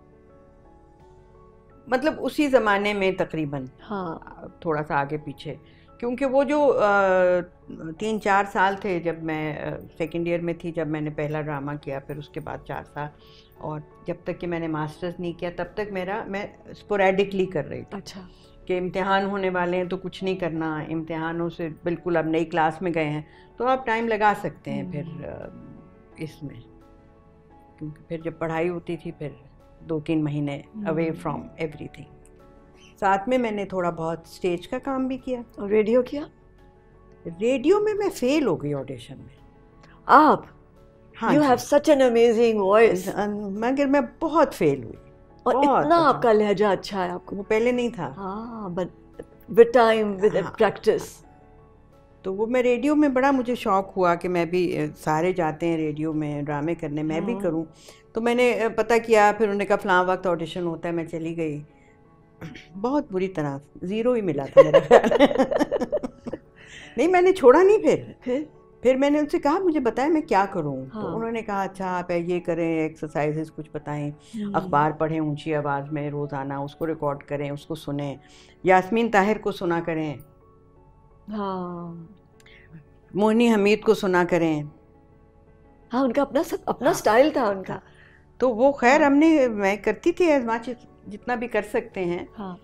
Speaker 1: मतलब उसी ज़माने में तकरीबन,
Speaker 2: हाँ,
Speaker 1: थोड़ा सा आगे पीछे, क्योंकि वो जो 3-4 साल थे जब मैं सेकेंड ईयर में थी, जब मैंने पहला ड्रामा किया, फिर उसके बाद 4 साल, और जब तक कि मैंने मास्टर्स नहीं किया तब तक मैं स्पोरेडिकली कर रही थी।
Speaker 2: अच्छा।
Speaker 1: कि इम्तिहान होने वाले हैं तो कुछ नहीं करना, इम्तिहानों से बिल्कुल अब नई क्लास में गए हैं तो आप टाइम लगा सकते हैं फिर इसमें, क्योंकि फिर जब पढ़ाई होती थी फिर 2-3 महीने अवे फ्रॉम एवरीथिंग। साथ में मैंने थोड़ा बहुत स्टेज का काम भी किया।
Speaker 2: और रेडियो किया?
Speaker 1: रेडियो में मैं फेल हो गई ऑडिशन में।
Speaker 2: आप? हाँ, you have such an amazing voice.
Speaker 1: मगर मैं बहुत फेल हुई।
Speaker 2: और इतना आपका लहजा अच्छा है, आपको
Speaker 1: वो पहले नहीं था।
Speaker 2: हाँ, but with time, with practice.
Speaker 1: तो वो मैं रेडियो में बड़ा मुझे शौक़ हुआ कि मैं भी, सारे जाते हैं रेडियो में ड्रामे करने, मैं भी करूं। तो मैंने पता किया, फिर उन्होंने कहा फलां वक्त ऑडिशन होता है, मैं चली गई। बहुत बुरी तरह 0 ही मिला था मेरा ख्याल। नहीं, मैंने छोड़ा नहीं। फिर मैंने उनसे कहा मुझे बताएं मैं क्या करूं। तो उन्होंने कहा अच्छा आप ये करें, एक्सरसाइजेस कुछ बताएं, अखबार पढ़ें ऊंची आवाज़ में रोज़ाना, उसको रिकॉर्ड करें, उसको सुने, यास्मीन ताहिर को सुना करें,
Speaker 2: हाँ,
Speaker 1: मोहनी हमीद को सुना करें।
Speaker 2: हाँ, उनका अपना स्टाइल था उनका।
Speaker 1: तो वो खैर मैं करती थी एज मच जितना भी कर सकते हैं।
Speaker 2: हाँ।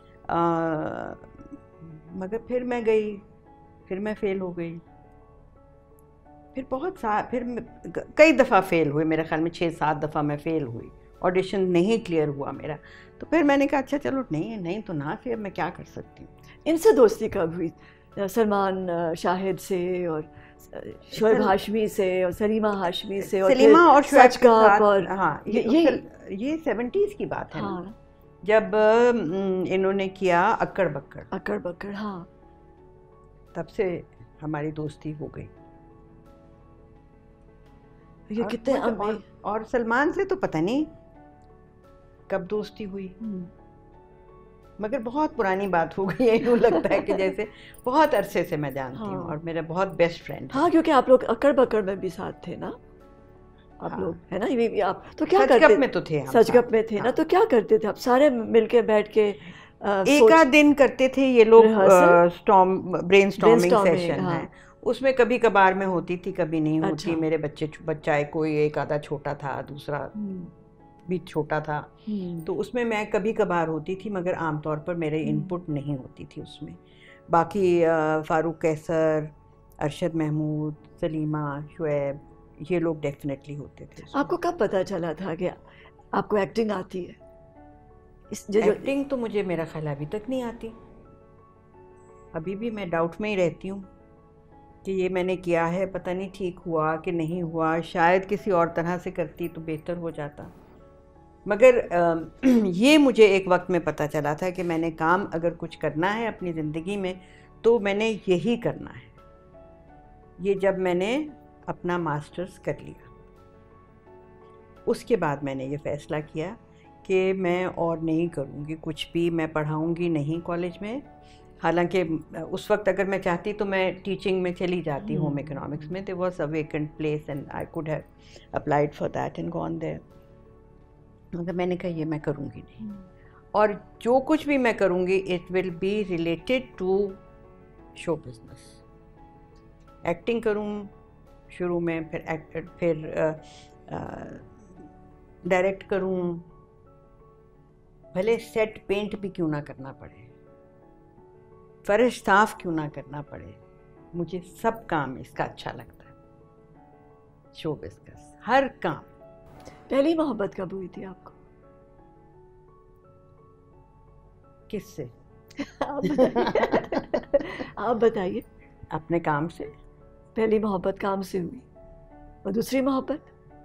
Speaker 1: मगर फिर मैं गई, फिर मैं फेल हो गई, फिर कई दफ़ा फेल हुए, मेरे ख्याल में 6-7 दफ़ा मैं फेल हुई, ऑडिशन नहीं क्लियर हुआ मेरा। तो फिर मैंने कहा अच्छा चलो नहीं तो ना, फिर मैं क्या कर सकती हूँ।
Speaker 2: इनसे दोस्ती कब हुई? सलमान शाहिद से और शोएब हाशमी से और सलीमा हाशमी से और
Speaker 1: सलीमा और शोएब के साथ,
Speaker 2: और
Speaker 1: हाँ, ये 70s की बात है।
Speaker 2: हाँ।
Speaker 1: जब इन्होंने किया अक्कड़ बक्कड़,
Speaker 2: अक्कड़ बक्कड़, हाँ,
Speaker 1: तब से हमारी दोस्ती हो गई।
Speaker 2: ये कितने
Speaker 1: और सलमान से तो पता नहीं कब दोस्ती हुई, मगर बहुत पुरानी बात हो गई है। यूँ लगता है कि जैसे बहुत अरसे से मैं जानती हूँ। और मेरा बहुत बेस्ट फ्रेंड।
Speaker 2: हाँ, क्योंकि आप लोग अक्कड़ बक्कड़ में भी साथ थे ना, आप लोग, है ना? ये आप तो क्या करते?
Speaker 1: सचगप में तो थे,
Speaker 2: सचगप में थे ना, तो क्या करते थे आप सारे मिलके बैठ के?
Speaker 1: एक आध दिन करते थे ये लोग, ब्रेनस्टॉर्मिंग सेशन है, उसमें कभी कभार में होती थी, कभी नहीं होती। मेरे बच्चा कोई एक आधा छोटा था, दूसरा भी छोटा था, तो उसमें मैं कभी कभार होती थी, मगर आमतौर पर मेरे इनपुट नहीं होती थी उसमें। बाकी फारूक कैसर, अरशद महमूद, सलीमा, शुएब, ये लोग डेफिनेटली होते थे।
Speaker 2: आपको कब पता चला था कि आपको एक्टिंग आती है?
Speaker 1: एक्टिंग तो मुझे, मेरा ख्याल अभी तक नहीं आती। अभी भी मैं डाउट में ही रहती हूँ कि ये मैंने किया है, पता नहीं ठीक हुआ कि नहीं हुआ। शायद किसी और तरह से करती तो बेहतर हो जाता। मगर ये मुझे एक वक्त में पता चला था कि मैंने काम अगर कुछ करना है अपनी ज़िंदगी में तो मैंने यही करना है। ये जब मैंने अपना मास्टर्स कर लिया, उसके बाद मैंने ये फ़ैसला किया कि मैं और नहीं करूँगी कुछ भी, मैं पढ़ाऊँगी नहीं कॉलेज में। हालांकि उस वक्त अगर मैं चाहती तो मैं टीचिंग में चली जाती, होम इकोनॉमिक्स में। There was a vacant place and I could have applied for that and gone there. मगर मैंने कहा ये मैं करूँगी नहीं, और जो कुछ भी मैं करूँगी it will be related to show business. Acting करूँ शुरू में, फिर डायरेक्ट करूँ, भले सेट पेंट भी क्यों ना करना पड़े, फर्श साफ क्यों ना करना पड़े, मुझे सब काम इसका अच्छा लगता है। शो बिजनेस, हर काम।
Speaker 2: पहली मोहब्बत कब हुई थी आपको?
Speaker 1: किससे?
Speaker 2: आप बताइए।
Speaker 1: अपने काम से।
Speaker 2: पहली मोहब्बत काम से हुई, और दूसरी मोहब्बत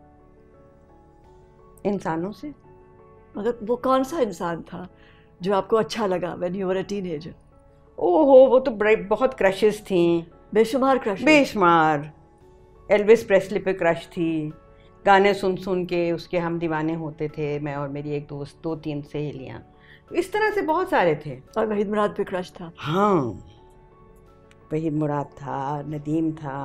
Speaker 1: इंसानों से।
Speaker 2: मगर वो कौन सा इंसान था जो आपको अच्छा लगा when you were a teenager?
Speaker 1: ओहो, वो तो बहुत क्रशेस थी,
Speaker 2: बेशुमार क्रश।
Speaker 1: बेशुमार। एल्विस प्रेस्ली पे क्रश थी, गाने सुन सुन के उसके हम दीवाने होते थे, मैं और मेरी एक दोस्त, 2-3 सहेलियाँ, इस तरह से बहुत सारे थे।
Speaker 2: और वहीद मुराद पे क्रश था?
Speaker 1: हाँ, वहीद मुराद था, नदीम था,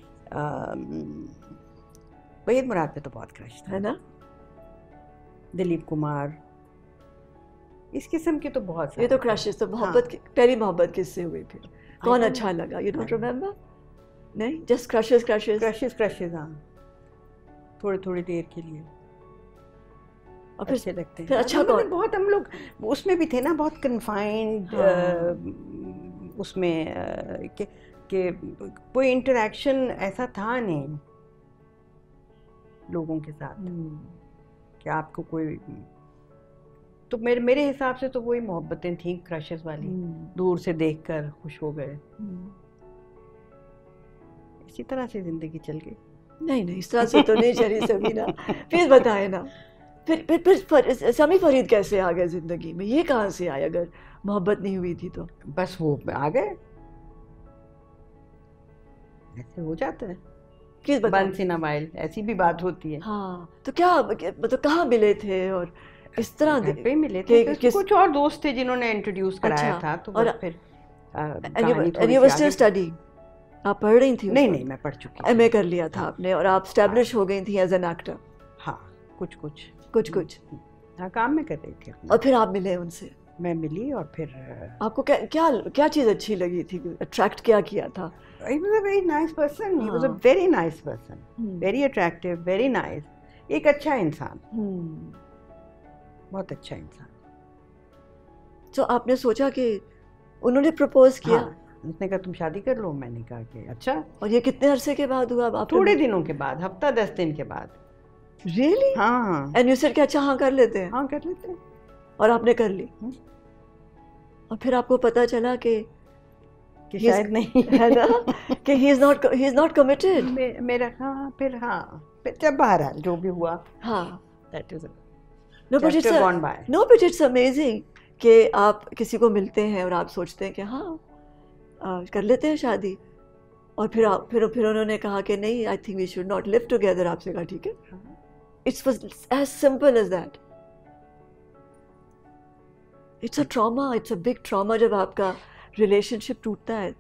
Speaker 1: वहीद मुराद पे तो बहुत क्रश था,
Speaker 2: है ना?
Speaker 1: दिलीप कुमार, इस किस्म के तो बहुत सारे।
Speaker 2: ये तो क्रशेस। तो मोहब्बत की पहली मोहब्बत किससे हुई फिर? कौन अच्छा लगा? You don't remember? नहीं, just crushes crushes
Speaker 1: crushes crushes. हाँ, थोड़ी थोड़ी देर के लिए, और फिर अच्छे लगते हैं।
Speaker 2: फिर अच्छा कौन?
Speaker 1: बहुत हम लोग उसमें भी थे ना, बहुत कन्फाइंड। उसमें कि कोई इंटरेक्शन ऐसा था नहीं लोगों के साथ कि आपको कोई, तो मेरे हिसाब से तो वही मोहब्बतें थी, क्रशेस वाली। दूर से देखकर खुश हो गए, इसी तरह से जिंदगी चल गई।
Speaker 2: नहीं नहीं, इस तरह से तो नहीं चली समीना। फिर बताए ना, फिर समी फरीद कैसे आ गए जिंदगी में? ये कहाँ से आए अगर मोहब्बत नहीं हुई थी तो?
Speaker 1: बस वो आ गए, ऐसे हो जाता है।
Speaker 2: किस
Speaker 1: वंस इन अ वाइल ऐसी भी बात होती है।
Speaker 2: हाँ, तो क्या मतलब कहाँ मिले थे और किस तरह
Speaker 1: पे मिले थे? कुछ और दोस्त थे जिन्होंने इंट्रोड्यूस कराया था, तो और फिर
Speaker 2: यूनिवर्सिटी स्टडी आप पढ़ रही थी?
Speaker 1: नहीं, मैं पढ़ चुकी,
Speaker 2: एमए कर लिया था आपने, और आप स्टैब्लिश हो गई थी एज एन एक्टर?
Speaker 1: हाँ, कुछ हाँ, काम में कर रही थी।
Speaker 2: और फिर आप मिले उनसे?
Speaker 1: मैं मिली, और फिर
Speaker 2: आपको क्या चीज़ अच्छी लगी थी? अट्रैक्ट क्या किया था?
Speaker 1: He was a very nice person. He was a very nice person. Very attractive, very nice. एक अच्छा इंसान, बहुत अच्छा इंसान।
Speaker 2: तो आपने सोचा कि उन्होंने प्रपोज किया?
Speaker 1: हाँ, उसने कहा तुम शादी कर लो। मैंने कहा कि अच्छा।
Speaker 2: और ये कितने अरसे के बाद हुआ? आप
Speaker 1: थोड़े दिनों के बाद, हफ्ता 10 दिन के बाद।
Speaker 2: Really?
Speaker 1: हाँ।
Speaker 2: एंड यू सेड कि अच्छा हाँ कर लेते हैं?
Speaker 1: हाँ, कर लेते हैं।
Speaker 2: और आपने कर ली? और फिर आपको पता चला कि
Speaker 1: शायद नहीं,
Speaker 2: है ना, कि he is not committed.
Speaker 1: मेरा फिर जब बहरहाल जो भी हुआ,
Speaker 2: हाँ,
Speaker 1: that is it.
Speaker 2: No but it's amazing कि आप किसी को मिलते हैं और आप सोचते हैं कि हाँ कर लेते हैं शादी, और फिर उन्होंने कहा कि नहीं, I think we should not live together. आपसे कहा ठीक है। It's as simple as that. It's a trauma, it's a big trauma जब आपका रिलेशनशिप टूटता है।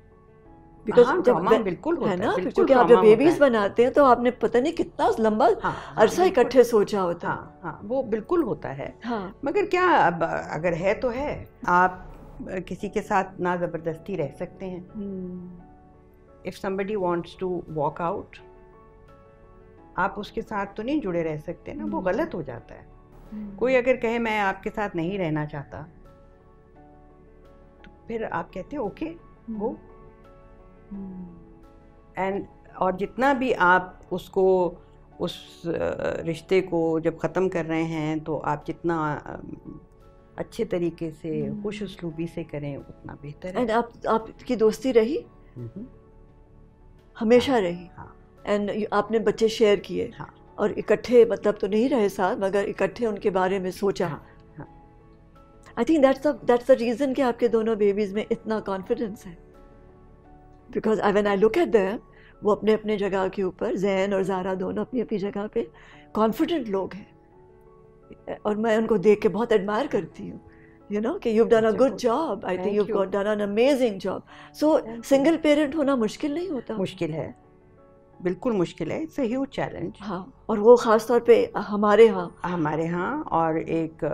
Speaker 1: बिल्कुल होता
Speaker 2: है ना,
Speaker 1: बिल्कुल,
Speaker 2: क्योंकि आप जब बेबीज बनाते हैं तो आपने पता नहीं कितना लंबा अरसा इकट्ठे सोचा होता है।
Speaker 1: हाँ, वो बिल्कुल होता है।
Speaker 2: हाँ।
Speaker 1: मगर क्या, अब अगर है तो है, आप किसी के साथ ना जबरदस्ती रह सकते हैं। If somebody wants to walk out, आप उसके साथ तो नहीं जुड़े रह सकते ना, वो गलत हो जाता है। कोई अगर कहे मैं आपके साथ नहीं रहना चाहता, तो फिर आप कहते हो ओके वो, एंड और जितना भी आप उसको, उस रिश्ते को जब ख़त्म कर रहे हैं, तो आप जितना अच्छे तरीके से खुश उसलूबी से करें उतना बेहतर है।
Speaker 2: एंड आपकी दोस्ती रही हमेशा रही। एंड आपने बच्चे शेयर किए। और इकट्ठे मतलब तो नहीं रहे साथ, मगर इकट्ठे उनके बारे में सोचा। I think that's the reason कि आपके दोनों बेबीज में इतना कॉन्फिडेंस है। Because when I look at them, वो अपने अपने जगह के ऊपर, जैन और ज़ारा दोनों अपनी अपनी जगह पे कॉन्फिडेंट लोग हैं, और मैं उनको देख के बहुत एडमायर करती हूँ। You know कि you've done a good job. I think you've done an amazing job. So single parent होना मुश्किल नहीं होता?
Speaker 1: मुश्किल है, बिल्कुल मुश्किल है। It's a huge challenge.
Speaker 2: हाँ, और वो ख़ास तौर पे हमारे यहाँ
Speaker 1: और एक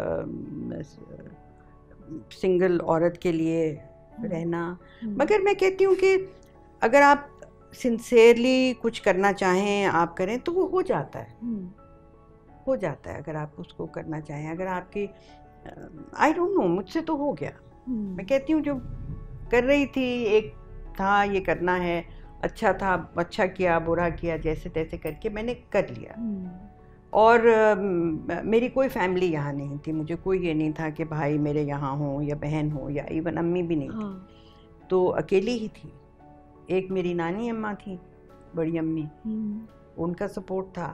Speaker 1: सिंगल औरत के लिए रहना। मगर मैं कहती हूँ कि अगर आप सिंसियरली कुछ करना चाहें, आप करें तो वो हो जाता है। हो जाता है अगर आप उसको करना चाहें। अगर आपकी आई डोंट नो, मुझसे तो हो गया। मैं कहती हूँ जो कर रही थी, एक था ये करना है, अच्छा था, अच्छा किया बुरा किया, जैसे तैसे करके मैंने कर लिया। और मेरी कोई फैमिली यहाँ नहीं थी, मुझे कोई ये नहीं था कि भाई मेरे यहाँ हो या बहन हो, या इवन अम्मी भी नहीं थी। तो अकेली ही थी। एक मेरी नानी अम्मा थी, बड़ी अम्मी, उनका सपोर्ट था,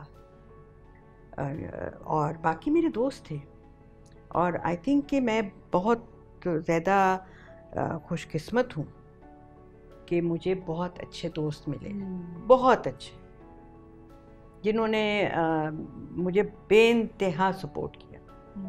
Speaker 1: और बाकी मेरे दोस्त थे। और आई थिंक कि मैं बहुत ज़्यादा खुशकिस्मत हूँ कि मुझे बहुत अच्छे दोस्त मिले, बहुत अच्छे, जिन्होंने मुझे बेइंतहा सपोर्ट किया।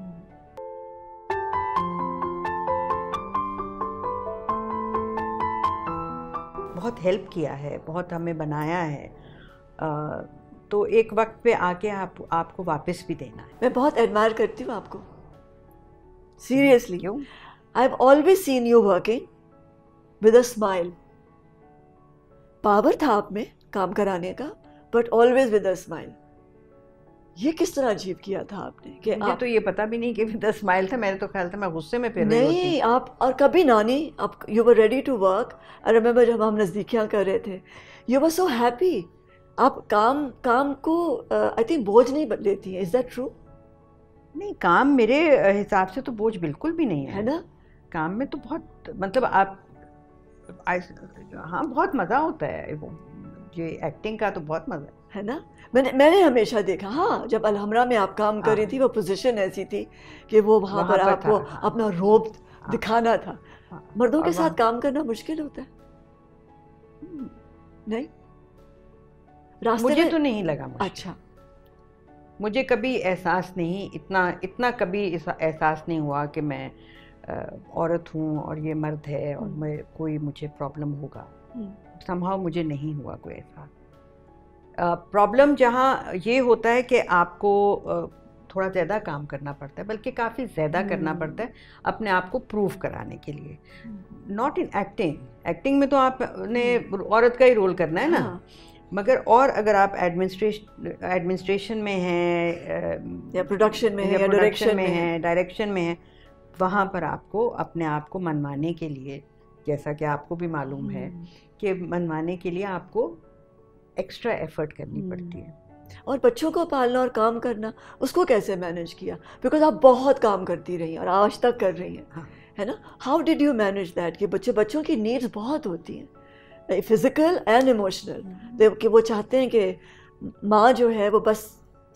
Speaker 1: बहुत हेल्प किया है, बहुत हमें बनाया है। तो एक वक्त पे आके आपको वापस भी देना है।
Speaker 2: मैं बहुत एडमायर करती हूँ आपको, सीरियसली। क्यों? I have always seen you working with a smile. Power था आप में काम कराने का, but always with a smile. ये किस तरह अचीव किया था आपने? कि
Speaker 1: मुझे तो ये पता भी नहीं कि विद अ स्माइल था। मैंने तो ख्याल था मैं गुस्से में फिर रही होती।
Speaker 2: नहीं, आप और कभी नानी, आप you were ready to work. I remember जब हम नज़दीकियाँ कर रहे थे, यू वर सो हैप्पी। आप काम को आई थिंक बोझ नहीं लेती हैं। Is that true?
Speaker 1: नहीं, काम मेरे हिसाब से तो बोझ बिल्कुल भी नहीं है
Speaker 2: ना।
Speaker 1: काम में तो बहुत, मतलब आप हाँ, बहुत मज़ा होता है। वो ये एक्टिंग का तो बहुत मज़ा
Speaker 2: है ना। मैंने हमेशा देखा, हाँ, जब अलहमरा में आप काम कर रही थी, वो पोजीशन ऐसी थी कि वो वहाँ पर आपको अपना रोब दिखाना था। मर्दों के साथ काम करना मुश्किल होता है? नहीं, रास्ते
Speaker 1: मुझे तो नहीं लगा मुश्किल।
Speaker 2: अच्छा,
Speaker 1: मुझे कभी एहसास नहीं, इतना कभी एहसास नहीं हुआ कि मैं औरत हूँ और ये मर्द है और मैं कोई मुझे प्रॉब्लम होगा। समहाउ मुझे नहीं हुआ कोई ऐसा प्रॉब्लम। जहाँ ये होता है कि आपको थोड़ा ज़्यादा काम करना पड़ता है, बल्कि काफ़ी ज़्यादा करना पड़ता है अपने आप को प्रूव कराने के लिए। नॉट इन एक्टिंग में तो आपने औरत का ही रोल करना है ना। मगर और अगर आप एडमिनिस्ट्रेशन में हैं, या
Speaker 2: प्रोडक्शन में है, या
Speaker 1: डायरेक्शन में है, वहाँ पर आपको अपने आप को मनवाने के लिए, जैसा कि आपको भी मालूम है कि मनवाने के लिए आपको एक्स्ट्रा एफर्ट करनी पड़ती है।
Speaker 2: और बच्चों को पालना और काम करना, उसको कैसे मैनेज किया? बिकॉज आप बहुत काम करती रही और आज तक कर रही हैं, है ना। How did you manage that? कि बच्चों की नीड्स बहुत होती हैं, फिजिकल एंड इमोशनल, कि वो चाहते हैं कि माँ जो है वो बस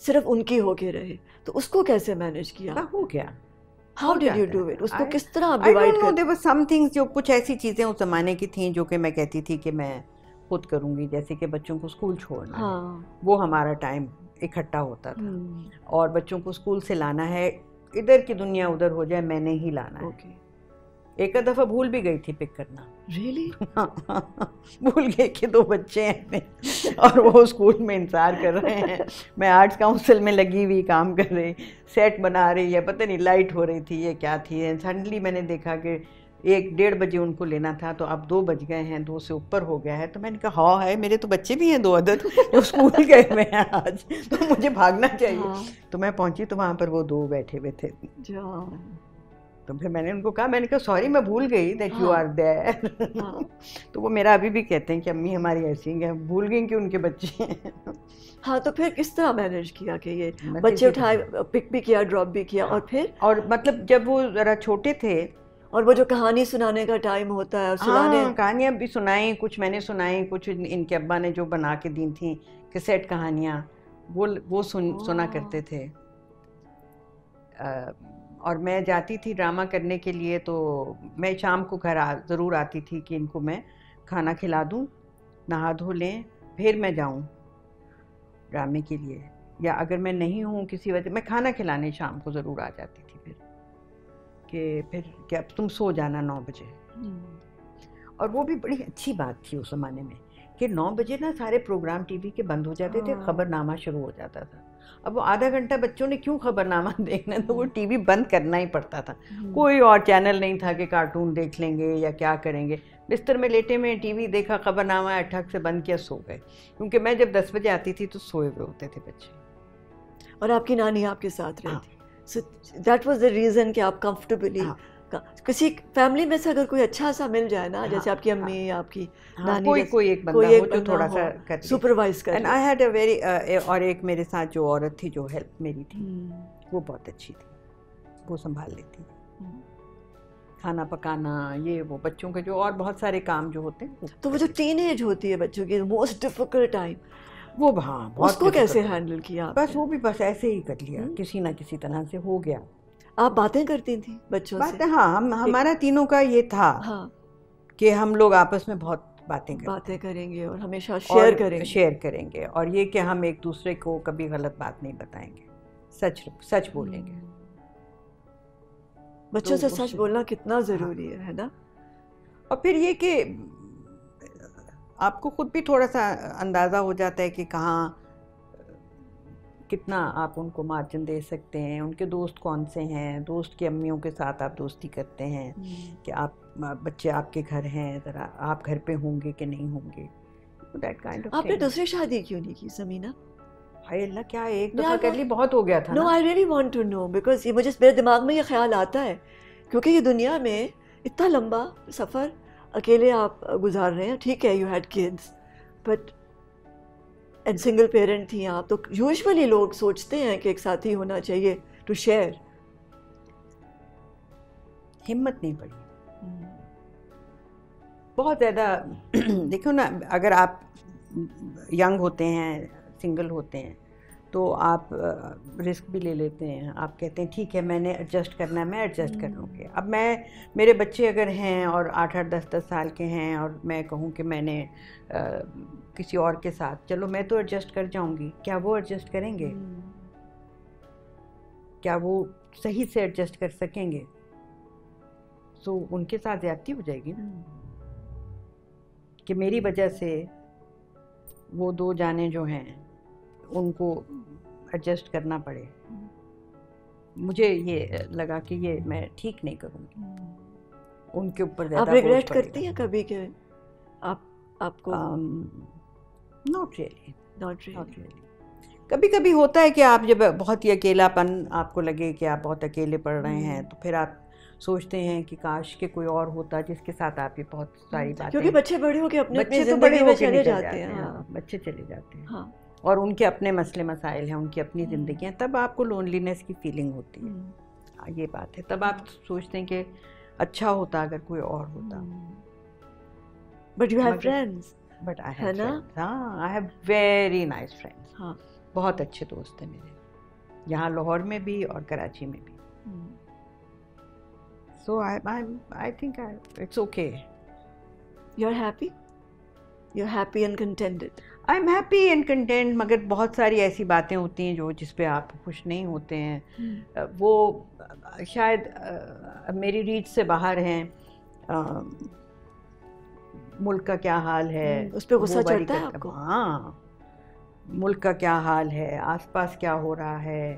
Speaker 2: सिर्फ उनकी होके रहे, तो उसको कैसे मैनेज किया?
Speaker 1: हो गया।
Speaker 2: How did you do it? उसको किस तरह आप डिवाइड करते?
Speaker 1: देयर वर सम थिंग्स, जो कुछ ऐसी चीज़ें उस ज़माने की थी जो कि मैं कहती थी कि मैं खुद करूँगी, जैसे कि बच्चों को स्कूल छोड़ना है, वो हमारा टाइम इकट्ठा होता था, और बच्चों को स्कूल से लाना है, इधर की दुनिया उधर हो जाए, मैंने ही लाना है। एक दफ़ा भूल भी गई थी पिक करना।
Speaker 2: Really?
Speaker 1: भूल गई कि 2 बच्चे हैं और वो स्कूल में इंतज़ार कर रहे हैं, मैं आर्ट्स काउंसिल में लगी हुई काम कर रही, सेट बना रही है, पता नहीं लाइट हो रही थी, ये क्या थी। सडनली मैंने देखा कि 1-1:30 बजे उनको लेना था, तो अब 2 बज गए हैं, 2 से ऊपर हो गया है। तो मैंने कहा हाँ है, मेरे तो बच्चे भी हैं 2 अदद जो स्कूल गए हुए हैं आज, तो मुझे भागना चाहिए। तो मैं पहुंची तो वहाँ पर वो 2 बैठे हुए थे। तो फिर मैंने उनको कहा, मैंने कहा सॉरी मैं भूल गई दैट यू आर देयर। तो वो मेरा अभी भी कहते हैं कि अम्मी हमारी ऐसी हैं, भूल गई कि उनके बच्चे हैं।
Speaker 2: हाँ, तो फिर किस तरह मैनेज किया कि ये बच्चे उठाए, पिक भी किया, ड्रॉप भी किया, और फिर
Speaker 1: और मतलब जब वो ज़रा छोटे थे,
Speaker 2: और वो जो कहानी सुनाने का टाइम होता है, और सुनाने
Speaker 1: कहानियाँ भी सुनाई, कुछ मैंने सुनाई, कुछ इनके अब्बा ने जो बना के दी थी कैसेट कहानियाँ, वो सुना करते थे। और मैं जाती थी ड्रामा करने के लिए, तो मैं शाम को घर ज़रूर आती थी कि इनको मैं खाना खिला दूँ, नहा धो लें, फिर मैं जाऊँ ड्रामे के लिए। या अगर मैं नहीं हूँ किसी वजह, मैं खाना खिलाने शाम को ज़रूर आ जाती थी फिर कि अब तुम सो जाना 9 बजे। और वो भी बड़ी अच्छी बात थी उस ज़माने में कि 9 बजे ना सारे प्रोग्राम टीवी के बंद हो जाते थे, खबरनामा शुरू हो जाता था। अब वो आधा घंटा बच्चों ने क्यों खबरनामा देखना, तो वो टीवी बंद करना ही पड़ता था। कोई और चैनल नहीं था कि कार्टून देख लेंगे या क्या करेंगे। बिस्तर में लेटे में टीवी देखा, खबरनामा ठक से बंद किया, सो गए। क्योंकि मैं जब 10 बजे आती थी तो सोए हुए होते थे बच्चे।
Speaker 2: और आपकी नानी आपके साथ रहती, so that was the reason कि आप कंफर्टेबली किसी फैमिली में से अगर कोई अच्छा सा मिल जाए ना, जैसे आपकी अम्मी या आपकी नानी,
Speaker 1: कोई एक बंदा हो जो थोड़ा सा कर
Speaker 2: सुपरवाइज करे।
Speaker 1: And I had a very, और एक मेरे साथ जो औरत थी जो हेल्प मेरी थी, वो बहुत अच्छी थी, वो संभाल लेती थी खाना पकाना, ये वो बच्चों के जो और बहुत सारे काम जो होते हैं।
Speaker 2: तो वो जो टीनेज होती है बच्चों की, मोस्ट डिफिकल्ट टाइम,
Speaker 1: वो बहुत
Speaker 2: उसको कैसे हैंडल किया?
Speaker 1: बस वो भी बस ऐसे ही कर लिया, किसी ना किसी तरह से हो गया।
Speaker 2: आप बातें करती थी बच्चों से?
Speaker 1: हाँ, हमारा तीनों का ये था कि हम लोग आपस में बहुत बातें
Speaker 2: करेंगे और हमेशा शेयर करेंगे,
Speaker 1: और ये कि हम एक दूसरे को कभी गलत बात नहीं बताएंगे, सच बोलेंगे।
Speaker 2: बच्चों से सच बोलना कितना ज़रूरी है ना?
Speaker 1: और फिर ये कि आपको खुद भी थोड़ा सा अंदाज़ा हो जाता है कि कहाँ कितना आप उनको मार्जिन दे सकते हैं, उनके दोस्त कौन से हैं, दोस्त की अम्मियों के साथ आप दोस्ती करते हैं कि आप बच्चे आपके घर हैं, ज़रा आप घर पे होंगे कि नहीं होंगे, दैट काइंड ऑफ।
Speaker 2: आपने दूसरी शादी क्यों नहीं की समीना?
Speaker 1: हाय अल्लाह, क्या एक दफ़ा कर ली बहुत हो गया था।
Speaker 2: No, I really want to know, because ये मुझे, मेरे दिमाग में ये ख्याल आता है, क्योंकि ये दुनिया में इतना लंबा सफ़र अकेले आप गुजार रहे हैं। ठीक है, you had kids, but and single parent थी आप, तो यूजुअली लोग सोचते हैं कि एक साथी होना चाहिए टू शेयर।
Speaker 1: हिम्मत नहीं पड़ी बहुत ज़्यादा। देखो ना, अगर आप यंग होते हैं, सिंगल होते हैं, तो आप रिस्क भी ले लेते हैं। आप कहते हैं ठीक है, मैंने एडजस्ट करना है, मैं एडजस्ट कर लूँगी। अब मेरे बच्चे अगर हैं और 8-8, 10-10 साल के हैं, और मैं कहूँ कि मैंने किसी और के साथ, चलो मैं तो एडजस्ट कर जाऊँगी, क्या वो एडजस्ट करेंगे? क्या वो सही से एडजस्ट कर सकेंगे? तो उनके साथ ज़्यादती हो जाएगी ना, कि मेरी वजह से वो 2 जाने जो हैं उनको एडजस्ट करना पड़े। मुझे ये लगा कि ये मैं ठीक नहीं करूँगी, उनके ऊपर ज़्यादा।
Speaker 2: आप रिग्रेट करती हैं कभी कि आपको?
Speaker 1: Not really. कभी कभी होता है कि आप जब बहुत ही अकेलापन आपको लगे कि आप बहुत अकेले पड़ रहे हैं, तो फिर आप सोचते हैं कि काश के कोई और होता जिसके साथ आप ये बहुत सारी बातें,
Speaker 2: क्योंकि बच्चे बड़े होके अपने
Speaker 1: तो बड़े होके चले जाते हैं। बच्चे चले जाते हैं, हाँ, और उनके अपने मसले मसाइल हैं, उनकी अपनी ज़िंदगी हैं, तब आपको लोनलीनेस की फीलिंग होती है। ये बात है, तब आप सोचते हैं कि अच्छा होता अगर कोई और होता।
Speaker 2: But you have friends.
Speaker 1: But I have friends, हाँ, I have very nice friends.
Speaker 2: हाँ,
Speaker 1: बहुत अच्छे दोस्त हैं मेरे, यहाँ लाहौर में भी और कराची में भी। So I think it's okay.
Speaker 2: You're happy? You're happy and contented?
Speaker 1: I'm happy and content, मगर बहुत सारी ऐसी बातें होती हैं जो जिस पे आप खुश नहीं होते हैं। वो शायद मेरी रीच से बाहर हैं। मुल्क का क्या हाल है,
Speaker 2: उस पे गुस्सा चढ़ता है आपको?
Speaker 1: हाँ, मुल्क का क्या हाल है, आसपास क्या हो रहा है।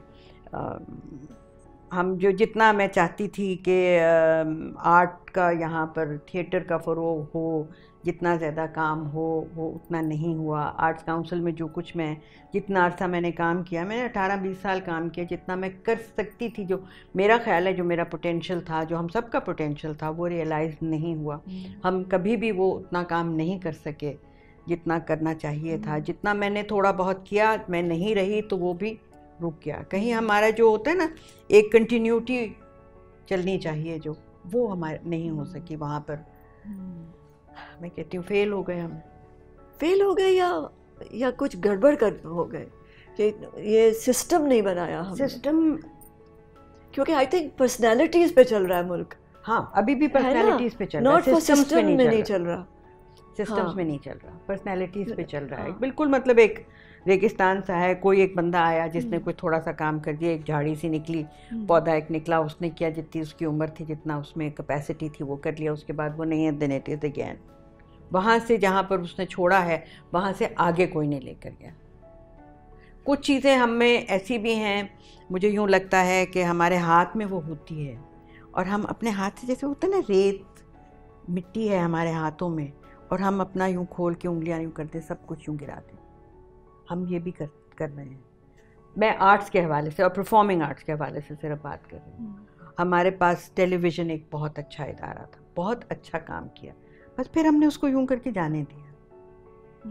Speaker 1: हम जो जितना मैं चाहती थी कि आर्ट का यहाँ पर थिएटर का फ़रोग़ हो, जितना ज़्यादा काम हो, वो उतना नहीं हुआ। आर्ट्स काउंसिल में जो कुछ मैं जितना अर्सा मैंने काम किया, मैंने 18-20 साल काम किया, जितना मैं कर सकती थी, जो मेरा ख्याल है जो मेरा पोटेंशियल था, जो हम सब का पोटेंशियल था, वो रियलाइज़ नहीं हुआ। हम कभी भी वो उतना काम नहीं कर सके जितना करना चाहिए था। जितना मैंने थोड़ा बहुत किया, मैं नहीं रही तो वो भी रुक गया। कहीं हमारा जो होता है ना, एक कंटिन्यूटी चलनी चाहिए, जो वो हमारे नहीं हो सकी वहाँ पर। मैं कहती हूँ फेल हो गए हम।
Speaker 2: फेल हो गए या कुछ गड़बड़ कर हो गए कि ये सिस्टम नहीं बनाया हमने।
Speaker 1: सिस्टम,
Speaker 2: क्योंकि आई थिंक पर्सनैलिटीज़ पे चल रहा है मुल्क।
Speaker 1: हाँ, अभी भी पर्सनैलिटीज़ पे चल रहा है,
Speaker 2: सिस्टम्स में नहीं चल रहा।
Speaker 1: सिस्टम्स में नहीं चल रहा, पर्सनैलिटीज़ पे चल रहा है। बिल्कुल, मतलब एक रेगिस्तान सा है। कोई एक बंदा आया जिसने कोई थोड़ा सा काम कर दिया, एक झाड़ी सी निकली, पौधा एक निकला, उसने किया जितनी उसकी उम्र थी, जितना उसमें कैपेसिटी थी वो कर लिया। उसके बाद वो नहीं है, देन इट इज़ अगेन। वहाँ से जहाँ पर उसने छोड़ा है वहाँ से आगे कोई नहीं लेकर गया। कुछ चीज़ें हम में ऐसी भी हैं, मुझे यूँ लगता है कि हमारे हाथ में वो होती है और हम अपने हाथ से, जैसे होता है ना रेत, मिट्टी है हमारे हाथों में, और हम अपना यूँ खोल के उंगलियाँ यूँ करते, सब कुछ यूँ गिराते। हम ये भी कर रहे हैं। मैं आर्ट्स के हवाले से और परफॉर्मिंग आर्ट्स के हवाले से सिर्फ बात कर रही हूँ। हमारे पास टेलीविज़न एक बहुत अच्छा इदारा था, बहुत अच्छा काम किया, बस फिर हमने उसको यूं करके जाने दिया।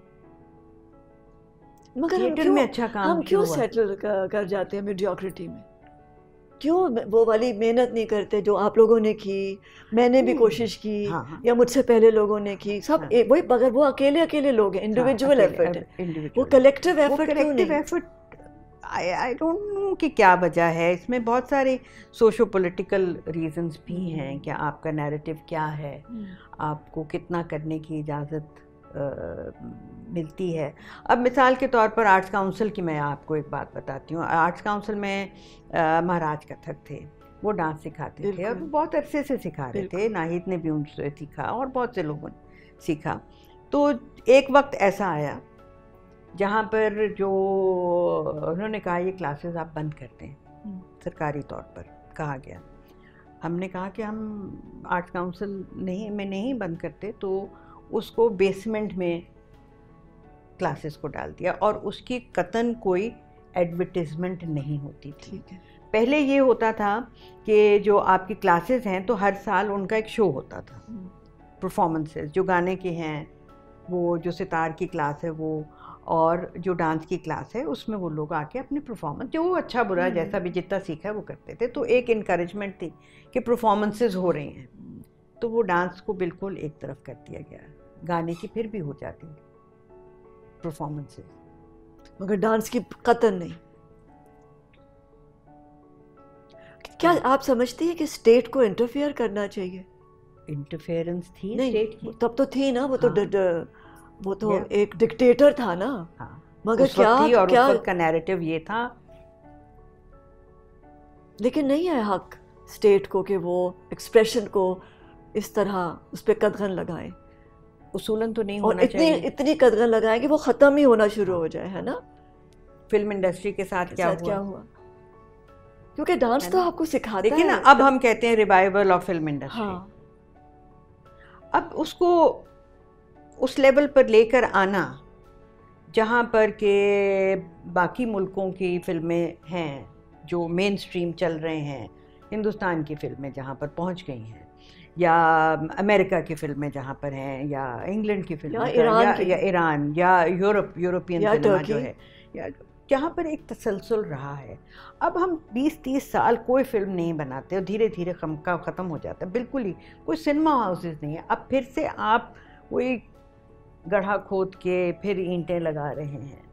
Speaker 2: मगर
Speaker 1: थिएटर में अच्छा काम
Speaker 2: हम क्यों सेटल कर जाते हैं मीडियोक्रिटी में? क्यों वो वाली मेहनत नहीं करते जो आप लोगों ने की, मैंने भी कोशिश की, या मुझसे पहले लोगों ने की, सब वही। मगर वो अकेले लोग हैं, इंडिविजुअल एफर्ट है, वो कलेक्टिव एफर्ट क्यों नहीं?
Speaker 1: आई डोंट नो कि क्या वजह है। इसमें बहुत सारे सोशो पॉलिटिकल रीजंस भी हैं कि आपका नैरेटिव क्या है, आपको कितना करने की इजाज़त मिलती है। अब मिसाल के तौर पर आर्ट्स काउंसिल की मैं आपको एक बात बताती हूँ। आर्ट्स काउंसिल में महाराज कथक थे, वो डांस सिखाते थे और वो बहुत अरसे से सिखा रहे थे। नाहिद ने भी उनसे सीखा और बहुत से लोगों ने सीखा। तो एक वक्त ऐसा आया जहाँ पर जो उन्होंने कहा ये क्लासेस आप बंद करते हैं, सरकारी तौर पर कहा गया। हमने कहा कि हम आर्ट्स काउंसिल नहीं बंद करते, तो उसको बेसमेंट में क्लासेस को डाल दिया और उसकी कतन कोई एडवर्टिजमेंट नहीं होती थी। पहले ये होता था कि जो आपकी क्लासेस हैं तो हर साल उनका एक शो होता था, परफॉर्मेंसेस, जो गाने के हैं वो, जो सितार की क्लास है वो, और जो डांस की क्लास है उसमें वो लोग आके अपनी परफॉर्मेंस, जो अच्छा बुरा जैसा भी जितना सीखा है वो करते थे। तो एक इनकरेजमेंट थी कि परफॉर्मेंसेस हो रही हैं, तो वो डांस को बिल्कुल एक तरफ कर दिया गया। गाने की फिर भी हो जाती परफॉर्मेंसेस,
Speaker 2: मगर डांस की कतन नहीं। क्या आप समझते हैं कि स्टेट को इंटरफेयर करना चाहिए?
Speaker 1: इंटरफेरेंस थी
Speaker 2: नहीं,
Speaker 1: स्टेट की,
Speaker 2: तब तो थी ना, वो
Speaker 1: हाँ।
Speaker 2: वो तो एक डिक्टेटर था ना।
Speaker 1: हाँ,
Speaker 2: मगर
Speaker 1: उस
Speaker 2: क्या
Speaker 1: वक्त थी और
Speaker 2: क्या
Speaker 1: उस वक्त का नैरेटिव ये था।
Speaker 2: लेकिन नहीं है हक स्टेट को कि वो एक्सप्रेशन को इस तरह उस पर कदगन लगाएं।
Speaker 1: उसूलन तो नहीं होना चाहिए,
Speaker 2: इतनी कदगन लगाएं कि वो ख़त्म ही होना शुरू हो जाए, है ना?
Speaker 1: फिल्म इंडस्ट्री के साथ क्या हुआ?
Speaker 2: क्योंकि डांस तो आपको सिखाता है।
Speaker 1: लेकिन अब हम कहते हैं रिवाइवल ऑफ फिल्म इंडस्ट्री।
Speaker 2: हाँ।
Speaker 1: अब उसको उस लेवल पर लेकर आना जहाँ पर के बाकी मुल्कों की फिल्में हैं जो मेन स्ट्रीम चल रहे हैं, हिंदुस्तान की फिल्में जहाँ पर पहुँच गई हैं, या अमेरिका की फिल्में जहाँ पर हैं, या इंग्लैंड की फिल्में, या ईरान, या यूरोपियन सिनेमा जो है, या जहाँ पर एक तसलसल रहा है। अब हम 20-30 साल कोई फिल्म नहीं बनाते और धीरे धीरे ख़त्म हो जाता है, बिल्कुल ही कोई सिनेमा हाउसेस नहीं है। अब फिर से आप कोई गड्ढा खोद के फिर ईंटें लगा रहे हैं,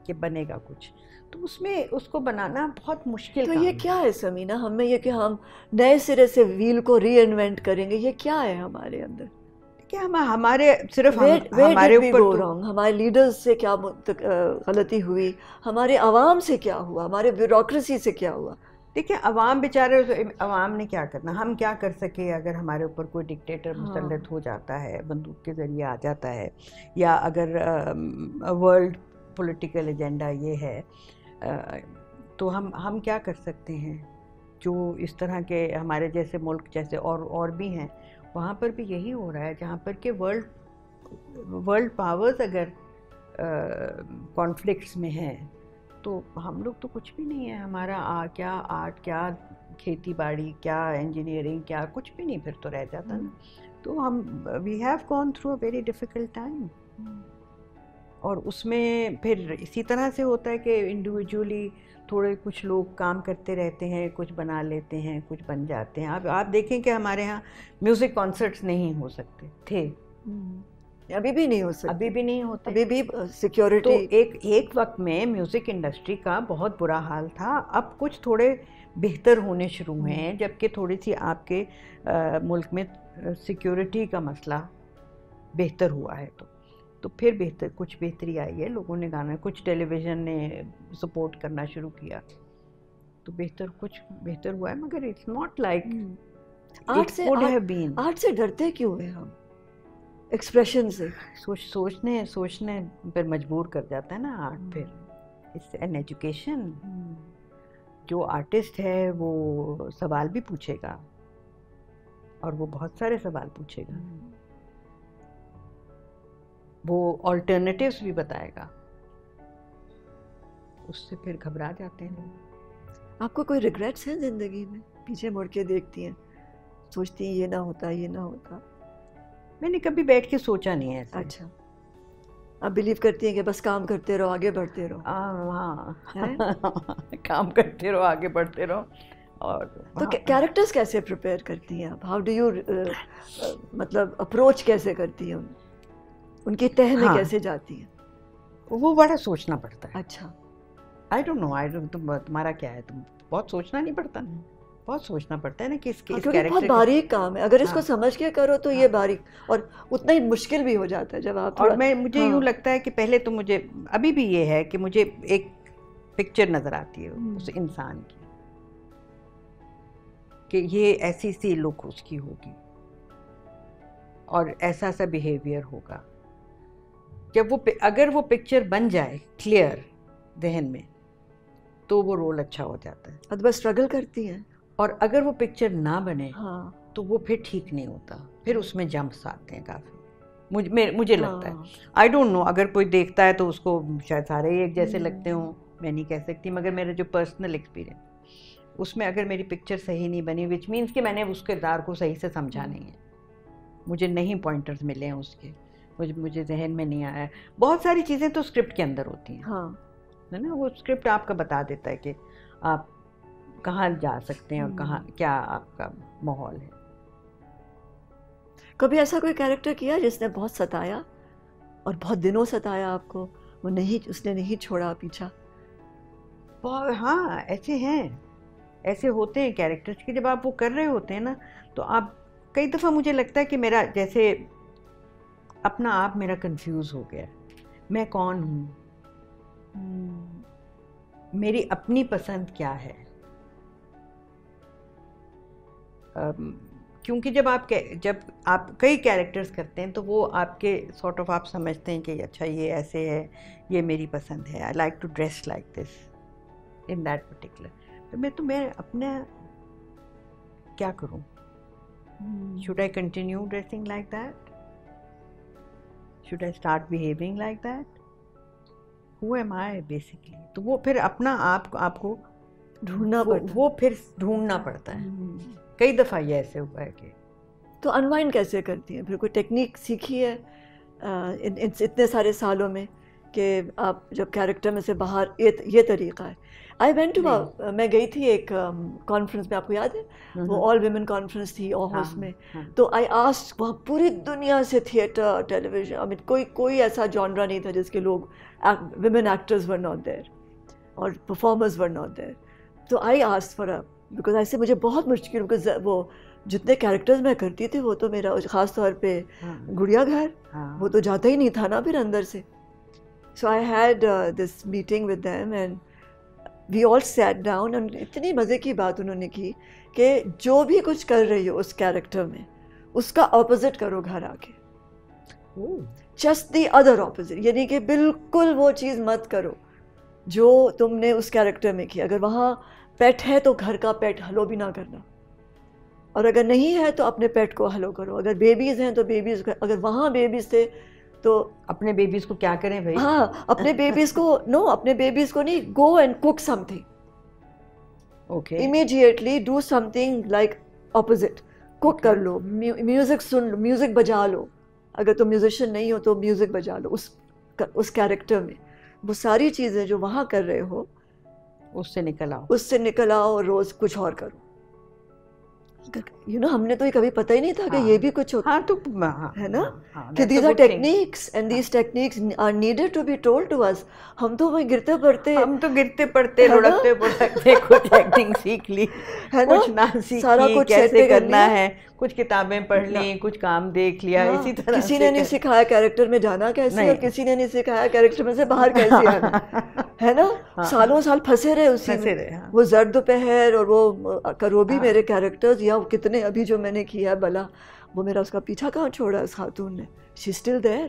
Speaker 1: कि बनेगा कुछ, तो उसमें उसको बनाना बहुत मुश्किल
Speaker 2: तो
Speaker 1: काम
Speaker 2: ये
Speaker 1: है।
Speaker 2: क्या है समीना, हमें ये कि हम नए सिरे से व्हील को री इन्वेंट करेंगे, ये क्या है हमारे अंदर?
Speaker 1: कि हमारे सिर्फ
Speaker 2: Where
Speaker 1: हमारे
Speaker 2: did we
Speaker 1: ऊपर
Speaker 2: go
Speaker 1: तो
Speaker 2: wrong? हमारे लीडर्स से क्या गलती हुई, हमारे आवाम से क्या हुआ, हमारे ब्यूरोक्रेसी से क्या हुआ?
Speaker 1: देखिए, अवाम बेचारे, अवाम ने क्या करना, हम क्या कर सके अगर हमारे ऊपर कोई डिक्टेटर मुसल्लत हो जाता है, बंदूक के ज़रिए आ जाता है, या अगर वर्ल्ड पॉलिटिकल एजेंडा ये है, तो हम क्या कर सकते हैं? जो इस तरह के हमारे जैसे मुल्क जैसे और भी हैं, वहाँ पर भी यही हो रहा है, जहाँ पर के वर्ल्ड पावर्स अगर कॉन्फ्लिक्ट्स में हैं, तो हम लोग तो कुछ भी नहीं है। हमारा क्या आर्ट, क्या खेती बाड़ी, क्या इंजीनियरिंग, क्या कुछ भी नहीं फिर तो रह जाता ना। तो हम we have gone through a very difficult time, और उसमें फिर इसी तरह से होता है कि इंडिविजुअली थोड़े कुछ लोग काम करते रहते हैं, कुछ बना लेते हैं, कुछ बन जाते हैं। आप देखें कि हमारे यहाँ म्यूज़िक कॉन्सर्ट्स नहीं हो सकते थे,
Speaker 2: अभी भी नहीं हो सकते,
Speaker 1: अभी भी नहीं होते,
Speaker 2: अभी भी सिक्योरिटी।
Speaker 1: तो एक वक्त में म्यूज़िक इंडस्ट्री का बहुत बुरा हाल था। अब कुछ थोड़े बेहतर होने शुरू हुए हैं, जबकि थोड़ी सी आपके मुल्क में सिक्योरिटी का मसला बेहतर हुआ है, तो फिर कुछ बेहतरी आई है। लोगों ने गाना, कुछ टेलीविज़न ने सपोर्ट करना शुरू किया, तो कुछ बेहतर हुआ है, मगर it's not like it would have been.
Speaker 2: Art से डरते क्यों हैं हम? एक्सप्रेशन से
Speaker 1: सोचने पर मजबूर कर जाता है ना आर्ट। फिर इट्स एन एजुकेशन। जो आर्टिस्ट है वो सवाल भी पूछेगा, और वो बहुत सारे सवाल पूछेगा, वो ऑल्टरनेटिव्स भी बताएगा, उससे फिर घबरा जाते हैं लोग।
Speaker 2: आपको कोई रिग्रेट्स हैं ज़िंदगी में? पीछे मुड़ के देखती हैं, सोचती हैं ये ना होता, ये ना होता?
Speaker 1: मैंने कभी बैठ के सोचा नहीं है ऐसे।
Speaker 2: अच्छा, आप बिलीव करती हैं कि बस काम करते रहो, आगे बढ़ते रहो?
Speaker 1: हाँ काम करते रहो, आगे बढ़ते रहो। और
Speaker 2: तो कैरेक्टर्स कैसे प्रिपेयर करती हैं आप? हाउ डू यू मतलब अप्रोच कैसे करती हैं उनकी तह में कैसे जाती हैं?
Speaker 1: वो बड़ा सोचना पड़ता है।
Speaker 2: अच्छा,
Speaker 1: आई डोंट नो, तुम्हारा क्या है? तुम बहुत सोचना नहीं पड़ता ना? बहुत सोचना पड़ता है ना कि इसके
Speaker 2: क्योंकि बहुत बारीक काम है, अगर इसको समझ के करो तो ये बारीक, और उतना ही मुश्किल भी हो जाता है जब आप
Speaker 1: और मुझे यूँ लगता है कि पहले तो मुझे, अभी भी ये है कि मुझे एक पिक्चर नज़र आती है उस इंसान की, कि ये ऐसी सी लुक उसकी होगी और ऐसा सा बिहेवियर होगा। जब अगर वो पिक्चर बन जाए क्लियर जहन में, तो वो रोल अच्छा हो जाता है।
Speaker 2: अब बस स्ट्रगल करती हैं।
Speaker 1: और अगर वो पिक्चर ना बने,
Speaker 2: हाँ,
Speaker 1: तो वो फिर ठीक नहीं होता, फिर उसमें जंप्स आते हैं काफ़ी, मुझे लगता है। आई डोंट नो, अगर कोई देखता है तो उसको शायद सारे एक जैसे लगते हों, मैं नहीं कह सकती, मगर मेरा जो पर्सनल एक्सपीरियंस, उसमें अगर मेरी पिक्चर सही नहीं बनी, विच मीन्स कि मैंने उस किरदार को सही से समझा नहीं है, मुझे नहीं पॉइंटर्स मिले हैं उसके, मुझे जहन में नहीं आया। बहुत सारी चीज़ें तो स्क्रिप्ट के अंदर होती हैं, है ना? वो स्क्रिप्ट आपका बता देता है कि आप कहाँ जा सकते हैं और कहाँ क्या आपका माहौल है।
Speaker 2: कभी ऐसा कोई कैरेक्टर किया जिसने बहुत सताया और बहुत दिनों सताया आपको, उसने नहीं छोड़ा पीछा?
Speaker 1: हाँ, ऐसे हैं, ऐसे होते हैं कैरेक्टर्स कि जब आप वो कर रहे होते हैं ना, तो आप कई दफ़ा मुझे लगता है कि मेरा जैसे अपना आप मेरा कंफ्यूज हो गया, मैं कौन हूँ, मेरी अपनी पसंद क्या है। क्योंकि जब आप कई कैरेक्टर्स करते हैं, तो वो आपके सॉर्ट ऑफ आप समझते हैं कि अच्छा ये ऐसे है, ये मेरी पसंद है, I like to dress like this in that particular. तो मैं अपना क्या करूं? Should I continue dressing like that? Should I start behaving like that? Who am I basically? तो वो फिर अपना आपको
Speaker 2: ढूंढना पड़ता है,
Speaker 1: वो फिर ढूंढना पड़ता है। कई दफ़ा ये ऐसे हुआ है कि
Speaker 2: तो अनवाइंड कैसे करती हैं? फिर कोई टेक्निक सीखी है इतने सारे सालों में कि आप जब कैरेक्टर में से बाहर ये तरीका है। आई वेंट टू, मैं गई थी एक कॉन्फ्रेंस में, आपको याद है वो ऑल विमेन कॉन्फ्रेंस थी ऑहस में। तो आई आस्क्ड, वहाँ पूरी दुनिया से थिएटर, टेलीविजन, आई मीन कोई ऐसा जॉनरा नहीं था जिसके लोग, women actors were not there और परफॉर्मर्स वर नॉट देयर। तो आई आस्क्ड फॉर बिकॉज ऐसे मुझे बहुत मुश्किल, बिकॉज वो जितने कैरेक्टर्स मैं करती थी वो तो मेरा ख़ास तौर पे गुड़िया घर, वो तो जाता ही नहीं था ना फिर अंदर से। So I had this meeting with them and we all sat down, और इतनी मज़े की बात उन्होंने की कि जो भी कुछ कर रही हो उस कैरेक्टर में उसका ऑपोजिट करो घर आके, जस्ट द अदर ऑपोजिट, यानी कि बिल्कुल वो चीज़ मत करो जो तुमने उस कैरेक्टर में की। अगर वहाँ पेट है तो घर का पेट हलो भी ना करना, और अगर नहीं है तो अपने पेट को हलो करो। अगर बेबीज़ हैं तो बेबीज़, अगर वहाँ बेबीज़ थे तो
Speaker 1: अपने बेबीज़ को क्या करें भाई?
Speaker 2: हाँ, अपने बेबीज़ को अपने बेबीज़ को नहीं, go and cook something, okay, immediately do something like opposite, cook कर लो, म्यूज़िक सुन लो, म्यूज़िक बजा लो, अगर तुम म्यूजिशियन नहीं हो तो म्यूज़िक बजा लो उस कैरेक्टर में। वो सारी चीज़ें जो वहाँ कर रहे हो
Speaker 1: उससे निकल आओ
Speaker 2: और रोज़ कुछ और करो। हमने तो ये कभी पता ही नहीं था कि ये भी कुछ होता है ना, कि these are techniques and these techniques are needed to be told to us। हम तो वही गिरते पड़ते
Speaker 1: लुढ़कते कुछ एक्टिंग सीख ली, कुछ ना सीखी, सारा कुछ कैसे करना है, कुछ किताबें पढ़ ली, कुछ काम देख लिया, इसी तरह
Speaker 2: किसी ने नहीं सिखाया कैरेक्टर में जाना कैसे, और किसी ने नहीं सिखाया कैरेक्टर में से बाहर कैसे आना, है ना। सालों साल फंसे रहे उसी में। वो जर्द दोपहर और वो करोबी मेरे कैरेक्टर्स, या कितने अभी जो मैंने किया है भला, वो मेरा उसका पीछा कहाँ छोड़ा उस खातून ने, शी स्टिल देयर।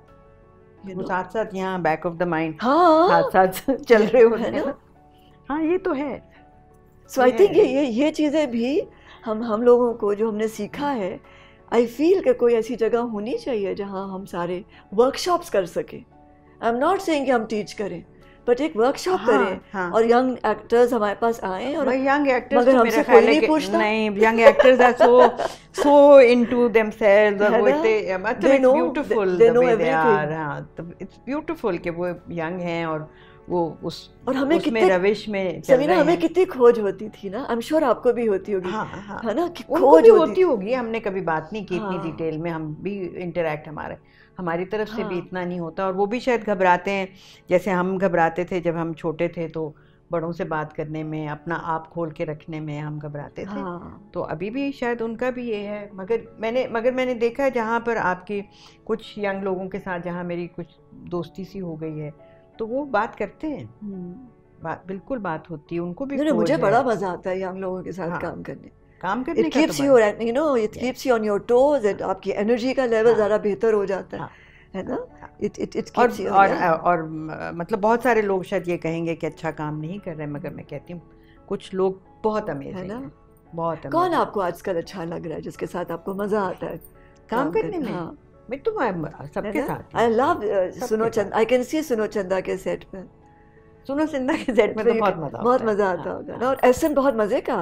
Speaker 1: वो साथ साथ यहाँ बैक ऑफ द माइंड साथ साथ चल रहे होते हैं। हाँ, ये तो है।
Speaker 2: सो आई थिंक ये चीज़ें भी हम लोगों को जो हमने सीखा है, आई फील कि कोई ऐसी जगह होनी चाहिए जहाँ हम सारे वर्कशॉप्स कर सकें। आई एम नॉट सेइंग कि हम टीच करें, बट एक वर्कशॉप करें और यंग एक्टर्स हमारे पास आए। और
Speaker 1: यंग एक्टर्स तो मेरा ख्याल है कि नहीं, young actors are so into themselves, और वो इतने मतलब beautiful the way they are। हाँ, तो इट्स ब्यूटीफुल कि वो यंग हैं और वो
Speaker 2: और हमें
Speaker 1: उसमें रविश में
Speaker 2: समीना, हमें कितनी खोज होती थी ना। आई एम श्योर आपको भी होती होगी, है ना, कि
Speaker 1: खोज होती होगी। हमने कभी बात नहीं की इतनी डिटेल में, हम भी इंटरेक्ट हमारी तरफ से भी इतना नहीं होता, और वो भी शायद घबराते हैं जैसे हम घबराते थे जब हम छोटे थे, तो बड़ों से बात करने में, अपना आप खोल के रखने में हम घबराते थे। तो अभी भी शायद उनका भी ये है। मगर मैंने देखा है जहाँ पर आपकी कुछ यंग लोगों के साथ जहाँ मेरी कुछ दोस्ती सी हो गई है, तो वो बात करते हैं, बिल्कुल बात होती है, उनको भी।
Speaker 2: मुझे बड़ा मजा आता है यंग लोगों के साथ काम करने
Speaker 1: It
Speaker 2: keeps you, it keeps you on your toes, and आपकी एनर्जी का लेवल ज़रा बेहतर हो जाता है ना। It keeps you,
Speaker 1: और मतलब बहुत सारे लोग शायद ये कहेंगे कि अच्छा काम नहीं कर रहे, मगर मैं कहती हूँ कुछ लोग बहुत अमेजिंग है ना, बहुत अमेजिंग।
Speaker 2: कौन आपको आजकल अच्छा लग रहा है, जिसके साथ आपको मजा आता है
Speaker 1: काम करने में? मैं तो सबके साथ।
Speaker 2: आई लव सुनो चंदा, आई कैन सी सुनो चंदा के सेट पे,
Speaker 1: सुनो चंदा के सेट में तो बहुत मजा
Speaker 2: आता होगा ना। और एसन बहुत मजे का,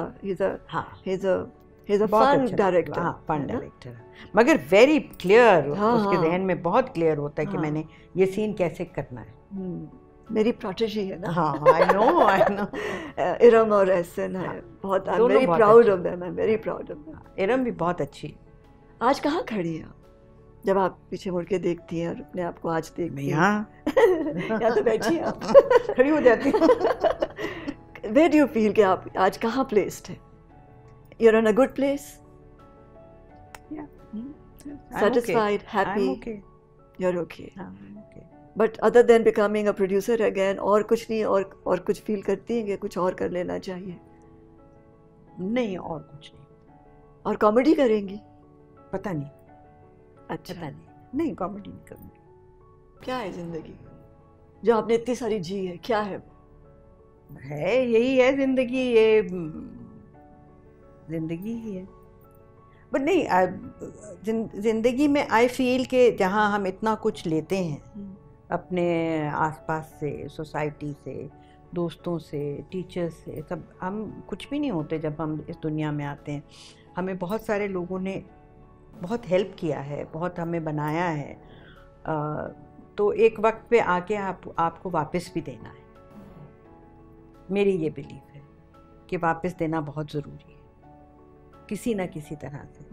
Speaker 2: he's a fun director,
Speaker 1: fun director, मगर वेरी क्लियर, उसके जहन में बहुत क्लियर होता है कि मैंने ये सीन कैसे करना है।
Speaker 2: मेरी प्रोटेजी है ना।
Speaker 1: आई नो
Speaker 2: इरम और एसन है बहुत, I am very proud of them, I am very proud of them.
Speaker 1: Iram भी बहुत अच्छी।
Speaker 2: आज कहाँ खड़ी है जब आप पीछे मुड़ के देखती हैं और अपने आप को आज देखती हैं? यहाँ तो बैठी आप
Speaker 1: खड़ी हो जाती हूँ।
Speaker 2: Where do you feel कि आप आज कहाँ placed है? You're in a good place?
Speaker 1: Yeah.
Speaker 2: Satisfied, happy?
Speaker 1: I'm okay.
Speaker 2: You're okay.
Speaker 1: I'm okay.
Speaker 2: But other than becoming a producer again, और कुछ नहीं, और कुछ फील करती हैं कि कुछ और कर लेना चाहिए?
Speaker 1: नहीं, और कुछ नहीं।
Speaker 2: और कॉमेडी करेंगी?
Speaker 1: पता नहीं।
Speaker 2: अच्छा,
Speaker 1: नहीं कॉमेडी नहीं करूँगी।
Speaker 2: क्या है जिंदगी जो आपने इतनी सारी जी है, क्या है?
Speaker 1: यही है जिंदगी, ये जिंदगी ही है। बट नहीं, जिंदगी में आई फील के जहाँ हम इतना कुछ लेते हैं अपने आसपास से, सोसाइटी से, दोस्तों से, टीचर्स से, सब, हम कुछ भी नहीं होते जब हम इस दुनिया में आते हैं। हमें बहुत सारे लोगों ने बहुत हेल्प किया है, बहुत हमें बनाया है, तो एक वक्त पे आके आपको वापस भी देना है। मेरी ये बिलीफ है कि वापस देना बहुत ज़रूरी है, किसी ना किसी तरह से।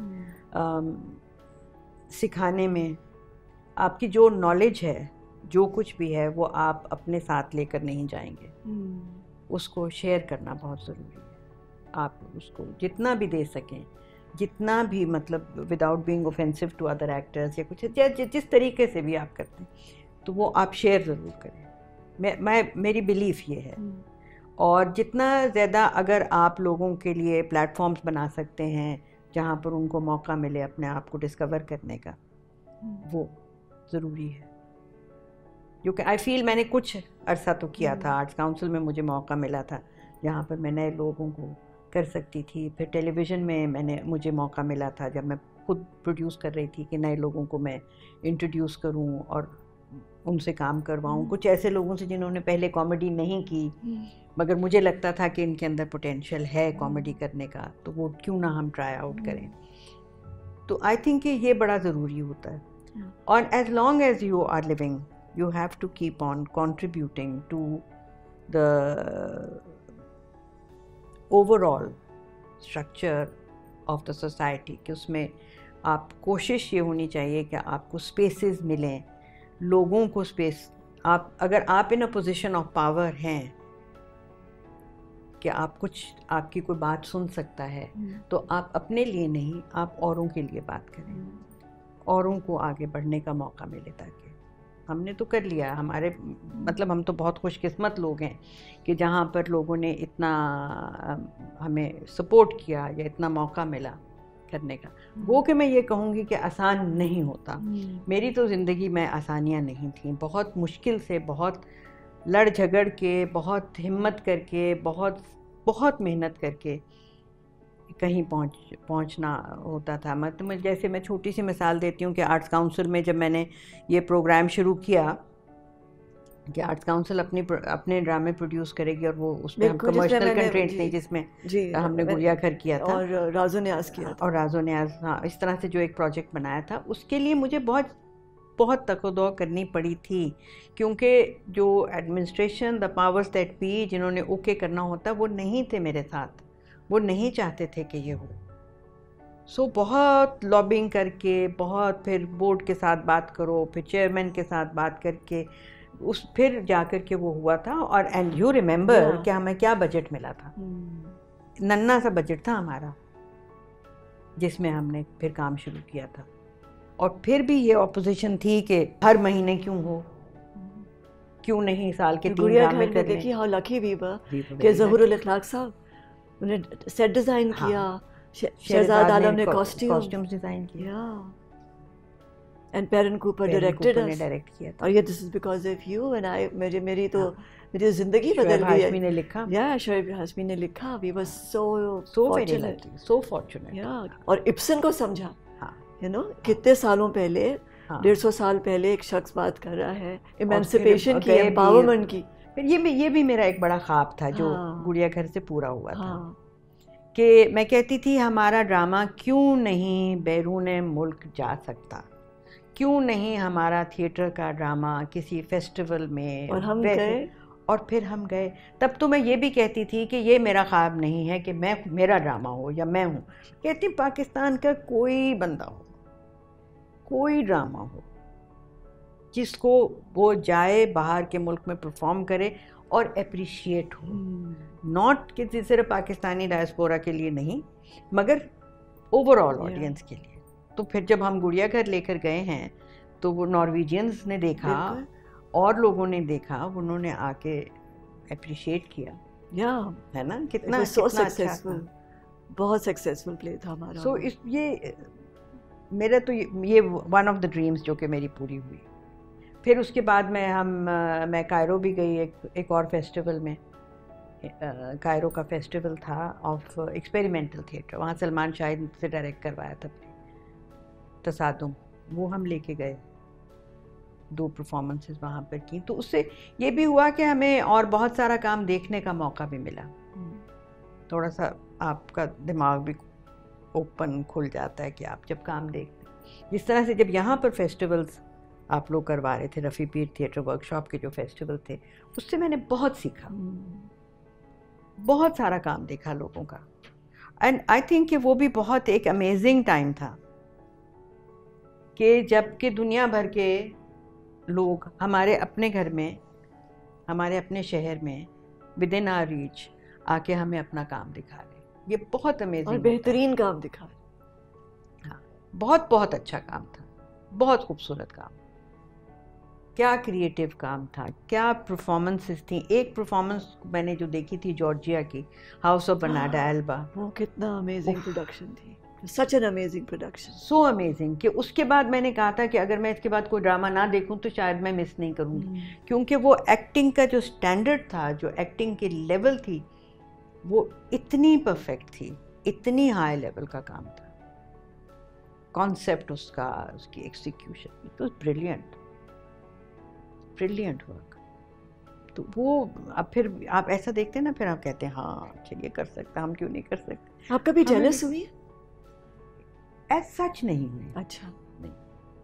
Speaker 1: सिखाने में आपकी जो नॉलेज है, जो कुछ भी है, वो आप अपने साथ लेकर नहीं जाएंगे। उसको शेयर करना बहुत ज़रूरी है। आप उसको जितना भी दे सकें, जितना भी, मतलब without being offensive to other actors या कुछ, जिस तरीके से भी आप करते हैं, तो वो आप शेयर ज़रूर करें। मेरी बिलीफ ये है। और जितना ज़्यादा अगर आप लोगों के लिए प्लेटफॉर्म्स बना सकते हैं जहाँ पर उनको मौका मिले अपने आप को डिस्कवर करने का, वो ज़रूरी है। क्योंकि आई फील मैंने कुछ अरसा तो किया था, आर्ट्स काउंसिल में मुझे मौका मिला था जहाँ पर मैं नए लोगों को कर सकती थी। फिर टेलीविज़न में मुझे मौका मिला था जब मैं खुद प्रोड्यूस कर रही थी कि नए लोगों को मैं इंट्रोड्यूस करूँ और उनसे काम करवाऊँ, कुछ ऐसे लोगों से जिन्होंने पहले कॉमेडी नहीं की, मगर मुझे लगता था कि इनके अंदर पोटेंशियल है कॉमेडी करने का, तो वो क्यों ना हम ट्राई आउट करें। तो आई थिंक कि ये बड़ा ज़रूरी होता है। और as long as you are living, you have to keep on contributing to the overall structure of the society, कि उसमें आप कोशिश ये होनी चाहिए कि आपको स्पेसेस मिलें, लोगों को स्पेस, अगर आप in a position of power हैं कि आपकी कोई बात सुन सकता है, तो आप अपने लिए नहीं, आप औरों के लिए बात करें, औरों को आगे बढ़ने का मौका मिले। ताकि हमने तो कर लिया, मतलब हम तो बहुत खुशकिस्मत लोग हैं कि जहाँ पर लोगों ने इतना हमें सपोर्ट किया या इतना मौका मिला करने का। वो कि मैं ये कहूँगी कि आसान नहीं होता। मेरी तो ज़िंदगी में आसानियाँ नहीं थी, बहुत मुश्किल से, बहुत लड़ झगड़ के, बहुत हिम्मत करके, बहुत मेहनत करके कहीं पहुंचना होता था। मतलब जैसे मैं छोटी सी मिसाल देती हूँ कि आर्ट्स काउंसिल में जब मैंने ये प्रोग्राम शुरू किया कि आर्ट्स काउंसिल अपने ड्रामे प्रोड्यूस करेगी और वो उसमें हम कमर्शियल कंटेंट थे, जिसमें हमने गुड़िया घर किया था
Speaker 2: और राजो न्याज किया था,
Speaker 1: और राजो न्याज, हाँ, इस तरह से जो एक प्रोजेक्ट बनाया था, उसके लिए मुझे बहुत तकदो करनी पड़ी थी, क्योंकि जो administration, the powers that be, जिन्होंने ओके करना होता, वो नहीं थे मेरे साथ, वो नहीं चाहते थे कि ये हो। सो बहुत लॉबिंग करके, बहुत फिर बोर्ड के साथ बात करो, फिर चेयरमैन के साथ बात करके फिर जा कर के वो हुआ था। और एंड यू रिमेंबर कि हमें क्या बजट मिला था, नन्ना सा बजट था हमारा, जिसमें हमने फिर काम शुरू किया था। और फिर भी ये ऑपोजिशन थी कि हर महीने क्यों हो, क्यों नहीं साल के 3 ड्रामे कर लें।
Speaker 2: देखिए हाउ लकी वी वर कि ज़हूरुल इखलाक साहब उन्हें सेट डिज़ाइन किया, शहजाद आलम ने कॉस्ट्यूम्स डिज़ाइन किया, एंड पेरन कूपर डायरेक्टेड किया था। और ये this is because of you and I, मेरी ज़िंदगी बदल गई है।
Speaker 1: हाशमी ने लिखा,
Speaker 2: या शोएब हाशमी ने लिखा, वी वर सो फॉर्चुनेट, या। और इब्सन को समझा, यू नो, कितने सालों पहले, 150 साल पहले एक शख्स बात कर रहा है इमेंसिपेशन की, एम्पावरमेंट की।
Speaker 1: फिर ये भी मेरा एक बड़ा ख्वाब था जो गुड़िया घर से पूरा हुआ था, कि मैं कहती थी हमारा ड्रामा क्यों नहीं बैरून मुल्क जा सकता, क्यों नहीं हमारा थिएटर का ड्रामा किसी फेस्टिवल में,
Speaker 2: और हम गए।
Speaker 1: और फिर हम गए। तब तो मैं ये भी कहती थी कि ये मेरा ख्वाब नहीं है कि मेरा ड्रामा हो या मैं हूँ, कहती पाकिस्तान का कोई बंदा हो, कोई ड्रामा हो जिसको वो जाए बाहर के मुल्क में परफॉर्म करे और अप्रिशिएट हो, नॉट कि सिर्फ पाकिस्तानी डायस्पोरा के लिए नहीं, मगर ओवरऑल ऑडियंस के लिए। तो फिर जब हम गुड़िया घर लेकर गए हैं तो वो नॉर्वेजियंस ने देखा और लोगों ने देखा, उन्होंने आके अप्रिशिएट किया, है ना, कितना सक्सेसफुल,
Speaker 2: बहुत सक्सेसफुल प्ले था हमारा।
Speaker 1: सो ये मेरा तो ये वन ऑफ द ड्रीम्स जो कि मेरी पूरी हुई। फिर उसके बाद मैं कायरो भी गई, एक और फेस्टिवल में, कायरो का फेस्टिवल था ऑफ एक्सपेरिमेंटल थिएटर, वहाँ सलमान शाहिद से डायरेक्ट करवाया था तसादुम, वो हम लेके गए, 2 परफॉर्मेंसेस वहाँ पर की। तो उससे ये भी हुआ कि हमें और बहुत सारा काम देखने का मौका भी मिला, थोड़ा सा आपका दिमाग भी ओपन खुल जाता है कि आप जब काम देखते हैं, जिस तरह से जब यहाँ पर फेस्टिवल्स आप लोग करवा रहे थे, रफ़ी पीर थिएटर वर्कशॉप के जो फेस्टिवल थे, उससे मैंने बहुत सीखा, बहुत सारा काम देखा लोगों का। एंड आई थिंक कि वो भी बहुत एक अमेजिंग टाइम था कि जबकि दुनिया भर के लोग हमारे अपने घर में, हमारे अपने शहर में, विद इन आवर रीच आके हमें अपना काम दिखा रहे। ये बहुत अमेजिंग
Speaker 2: और बेहतरीन काम दिखा रहे।
Speaker 1: हाँ, बहुत बहुत अच्छा काम था, बहुत खूबसूरत काम, क्या क्रिएटिव काम था, क्या परफॉर्मेंसेस थी। एक परफॉर्मेंस मैंने जो देखी थी जॉर्जिया की, हाउस ऑफ बनाडा एल्बा,
Speaker 2: वो कितना अमेजिंग प्रोडक्शन थी, such an amazing production,
Speaker 1: so amazing कि उसके बाद मैंने कहा था कि अगर मैं इसके बाद कोई ड्रामा ना देखूं तो शायद मैं मिस नहीं करूंगी, क्योंकि वो एक्टिंग का जो स्टैंडर्ड था, जो एक्टिंग की लेवल थी, वो इतनी परफेक्ट थी, इतनी हाई लेवल का काम था। कॉन्सेप्ट उसका, उसकी execution, it was brilliant, brilliant work. तो वो अब फिर आप ऐसा देखते हैं ना, फिर आप कहते हैं हाँ चलिए कर सकते, हम क्यों नहीं कर सकते।
Speaker 2: आप कभी जेलस हुई?
Speaker 1: एज सच नहीं हुई।
Speaker 2: अच्छा,
Speaker 1: नहीं,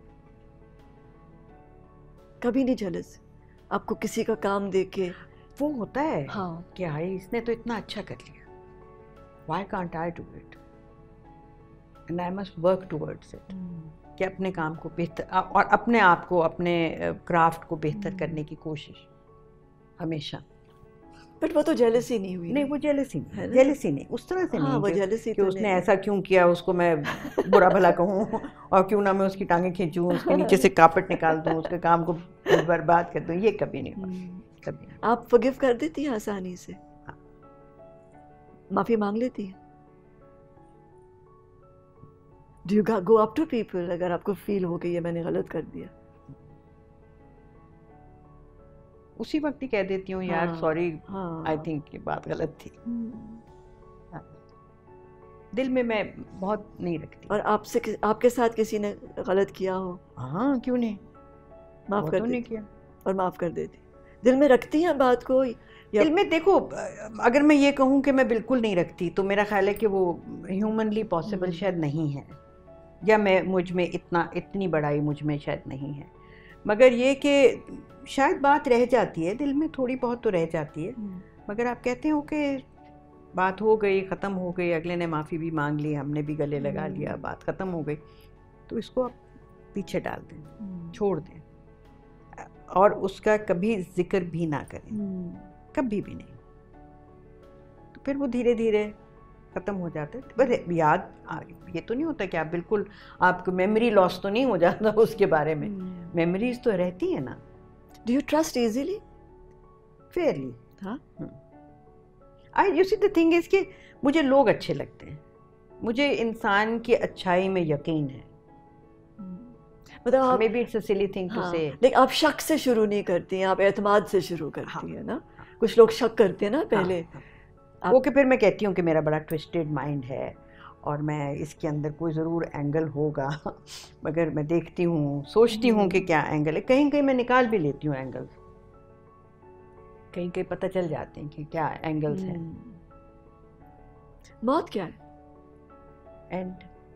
Speaker 2: कभी नहीं जेलस आपको किसी का काम देख के?
Speaker 1: वो होता है
Speaker 2: हाँ
Speaker 1: कि हाय इसने तो इतना अच्छा कर लिया, why can't I do it, and I must work towards it, कि अपने काम को बेहतर और अपने आप को, अपने क्राफ्ट को बेहतर करने की कोशिश हमेशा।
Speaker 2: बट वो तो जेलसी नहीं हुई।
Speaker 1: नहीं, वो जेलसी नहीं, जेलसी नहीं उस तरह से।
Speaker 2: हाँ,
Speaker 1: नहीं
Speaker 2: वो जेलसी
Speaker 1: कि
Speaker 2: तो
Speaker 1: उसने
Speaker 2: नहीं।
Speaker 1: ऐसा क्यों किया, उसको मैं बुरा भला कहूँ और क्यों ना मैं उसकी टांगें खींचूं, उसके नीचे से कारपेट निकाल दूं, उसके काम को बर्बाद कर दूं, ये कभी नहीं हुआ, कभी नहीं।
Speaker 2: आप फॉरगिव कर देती हैं आसानी से?
Speaker 1: हाँ।
Speaker 2: माफी मांग लेती हैं? Do you go up to people अगर आपको फील हो कि ये मैंने गलत कर दिया?
Speaker 1: उसी वक्त ही कह देती हूँ यार सॉरी, आई थिंक ये बात गलत थी। दिल में मैं बहुत नहीं रखती।
Speaker 2: और आपके साथ किसी ने गलत किया हो?
Speaker 1: हाँ, क्यों नहीं,
Speaker 2: माफ कर
Speaker 1: नहीं किया
Speaker 2: और माफ कर देती। दिल में रखती हैं बात को?
Speaker 1: दिल में देखो, अगर मैं ये कहूँ कि मैं बिल्कुल नहीं रखती तो मेरा ख्याल है कि वो ह्यूमनली पॉसिबल शायद नहीं है, या मैं मुझ में इतनी बड़ाई मुझ में शायद नहीं है। मगर ये कि शायद बात रह जाती है दिल में, थोड़ी बहुत तो रह जाती है। मगर आप कहते हो कि बात हो गई, ख़त्म हो गई, अगले ने माफ़ी भी मांग ली, हमने भी गले लगा लिया, बात ख़त्म हो गई, तो इसको आप पीछे डाल दें, छोड़ दें और उसका कभी जिक्र भी ना करें, कभी भी नहीं। तो फिर वो धीरे धीरे ख़त्म हो जाता है। बस याद ये तो नहीं होता कि आप बिल्कुल, आपको मेमोरी लॉस तो नहीं हो जाता उसके बारे में, मेमोरीज तो रहती है ना।
Speaker 2: Do you trust easily?
Speaker 1: Fairly.
Speaker 2: हाँ,
Speaker 1: you see the thing is कि मुझे लोग अच्छे लगते हैं, मुझे इंसान की अच्छाई में यकीन है।
Speaker 2: मतलब आप,
Speaker 1: maybe it's a silly thing to say,
Speaker 2: लेकिन आप शक से शुरू नहीं करती हैं, आप एतमाद से शुरू करती हैं ना। कुछ लोग शक करते हैं ना पहले।
Speaker 1: वो कि फिर मैं कहती हूँ कि मेरा बड़ा ट्विस्टेड माइंड है और मैं इसके अंदर कोई ज़रूर एंगल होगा, मगर मैं देखती हूँ, सोचती हूँ कि क्या एंगल है। कहीं कहीं मैं निकाल भी लेती हूँ एंगल्स, कहीं कहीं पता चल जाते हैं कि क्या एंगल्स हैं।
Speaker 2: मौत क्या है?
Speaker 1: एंड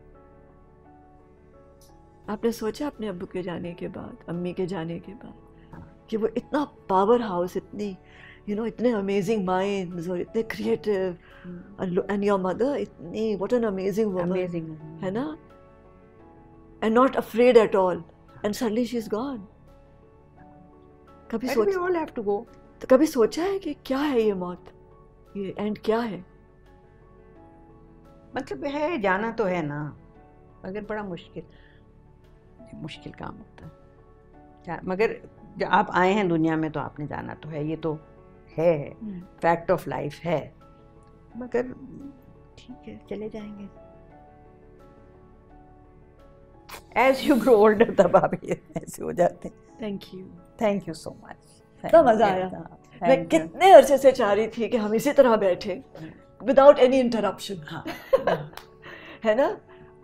Speaker 2: आपने सोचा अपने अब्बू के जाने के बाद, अम्मी के जाने के बाद, कि वो इतना पावर हाउस, इतनी इतने अमेजिंग माइंड्स और इतने क्रिएटिव, एंड योर मदर इतनी, व्हाट एन अमेजिंग वुमन, है ना, and not afraid at all, and suddenly she is gone. कभी सोचा,
Speaker 1: we all have to go.
Speaker 2: तो कभी सोचा है कि क्या है ये मौत, ये एंड क्या है?
Speaker 1: मतलब है, जाना तो है ना, मगर बड़ा मुश्किल काम होता है। मगर जब आप आए हैं दुनिया में तो आपने जाना तो है, ये तो है, फैक्ट ऑफ लाइफ है। मगर ठीक है, चले जाएंगे। एज यू ग्रो ओल्डर तब आप ये ऐसे हो जाते हैं। Thank you so much.
Speaker 2: इतना मजा आया। मैं कितने अरसे से चाह रही थी कि हम इसी तरह बैठे विदाउट एनी इंटरप्शन, है ना।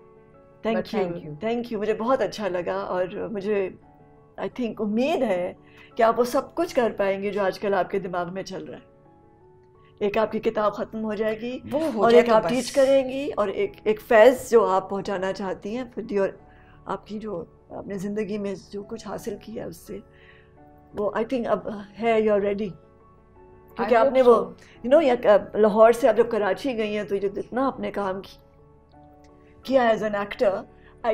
Speaker 2: थैंक यू, मुझे बहुत अच्छा लगा। और मुझे आई थिंक उम्मीद है कि आप वो सब कुछ कर पाएंगे जो आजकल आपके दिमाग में चल रहा है। एक आपकी किताब ख़त्म हो जाएगी और एक आप टीच करेंगी, और एक फैज़ जो आप पहुंचाना चाहती हैं, फिर आपकी जो अपनी ज़िंदगी में जो कुछ हासिल किया उससे, वो आई थिंक अब है, यू आर रेडी। क्योंकि आपने वो लाहौर से आप जब कराची गई हैं तो जो जितना आपने काम किया as an actor, I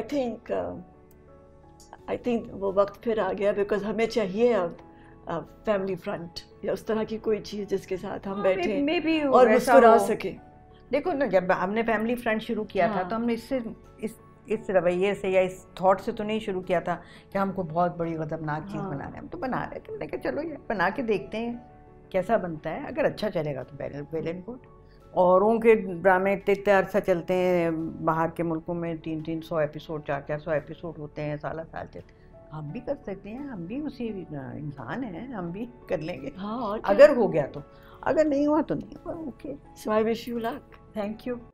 Speaker 2: think वो वक्त फिर आ गया, बिकॉज हमें चाहिए अब फैमिली फ्रंट या उस तरह की कोई चीज़ जिसके साथ हम बैठे और मुस्कुरा सके।
Speaker 1: देखो ना, जब हमने फैमिली फ्रंट शुरू किया था तो हमने इस रवैये से या इस थॉट से तो नहीं शुरू किया था कि हमको बहुत बड़ी गजबनाक चीज़ बना रहे हैं। हम तो बना रहे थे, हमने कहा चलो ये बना के देखते हैं कैसा बनता है, अगर अच्छा चलेगा तो वेल एंड गुड। औरों के ड्रामे इतने अरसा चलते हैं बाहर के मुल्कों में, 300 एपिसोड 400 एपिसोड होते हैं, साल चलते हैं। हम भी कर सकते हैं, हम भी उसी इंसान हैं, हम भी कर लेंगे।
Speaker 2: हाँ,
Speaker 1: अगर हो गया तो, अगर नहीं हुआ तो नहीं हुआ, okay.
Speaker 2: So I wish you luck.
Speaker 1: Thank you.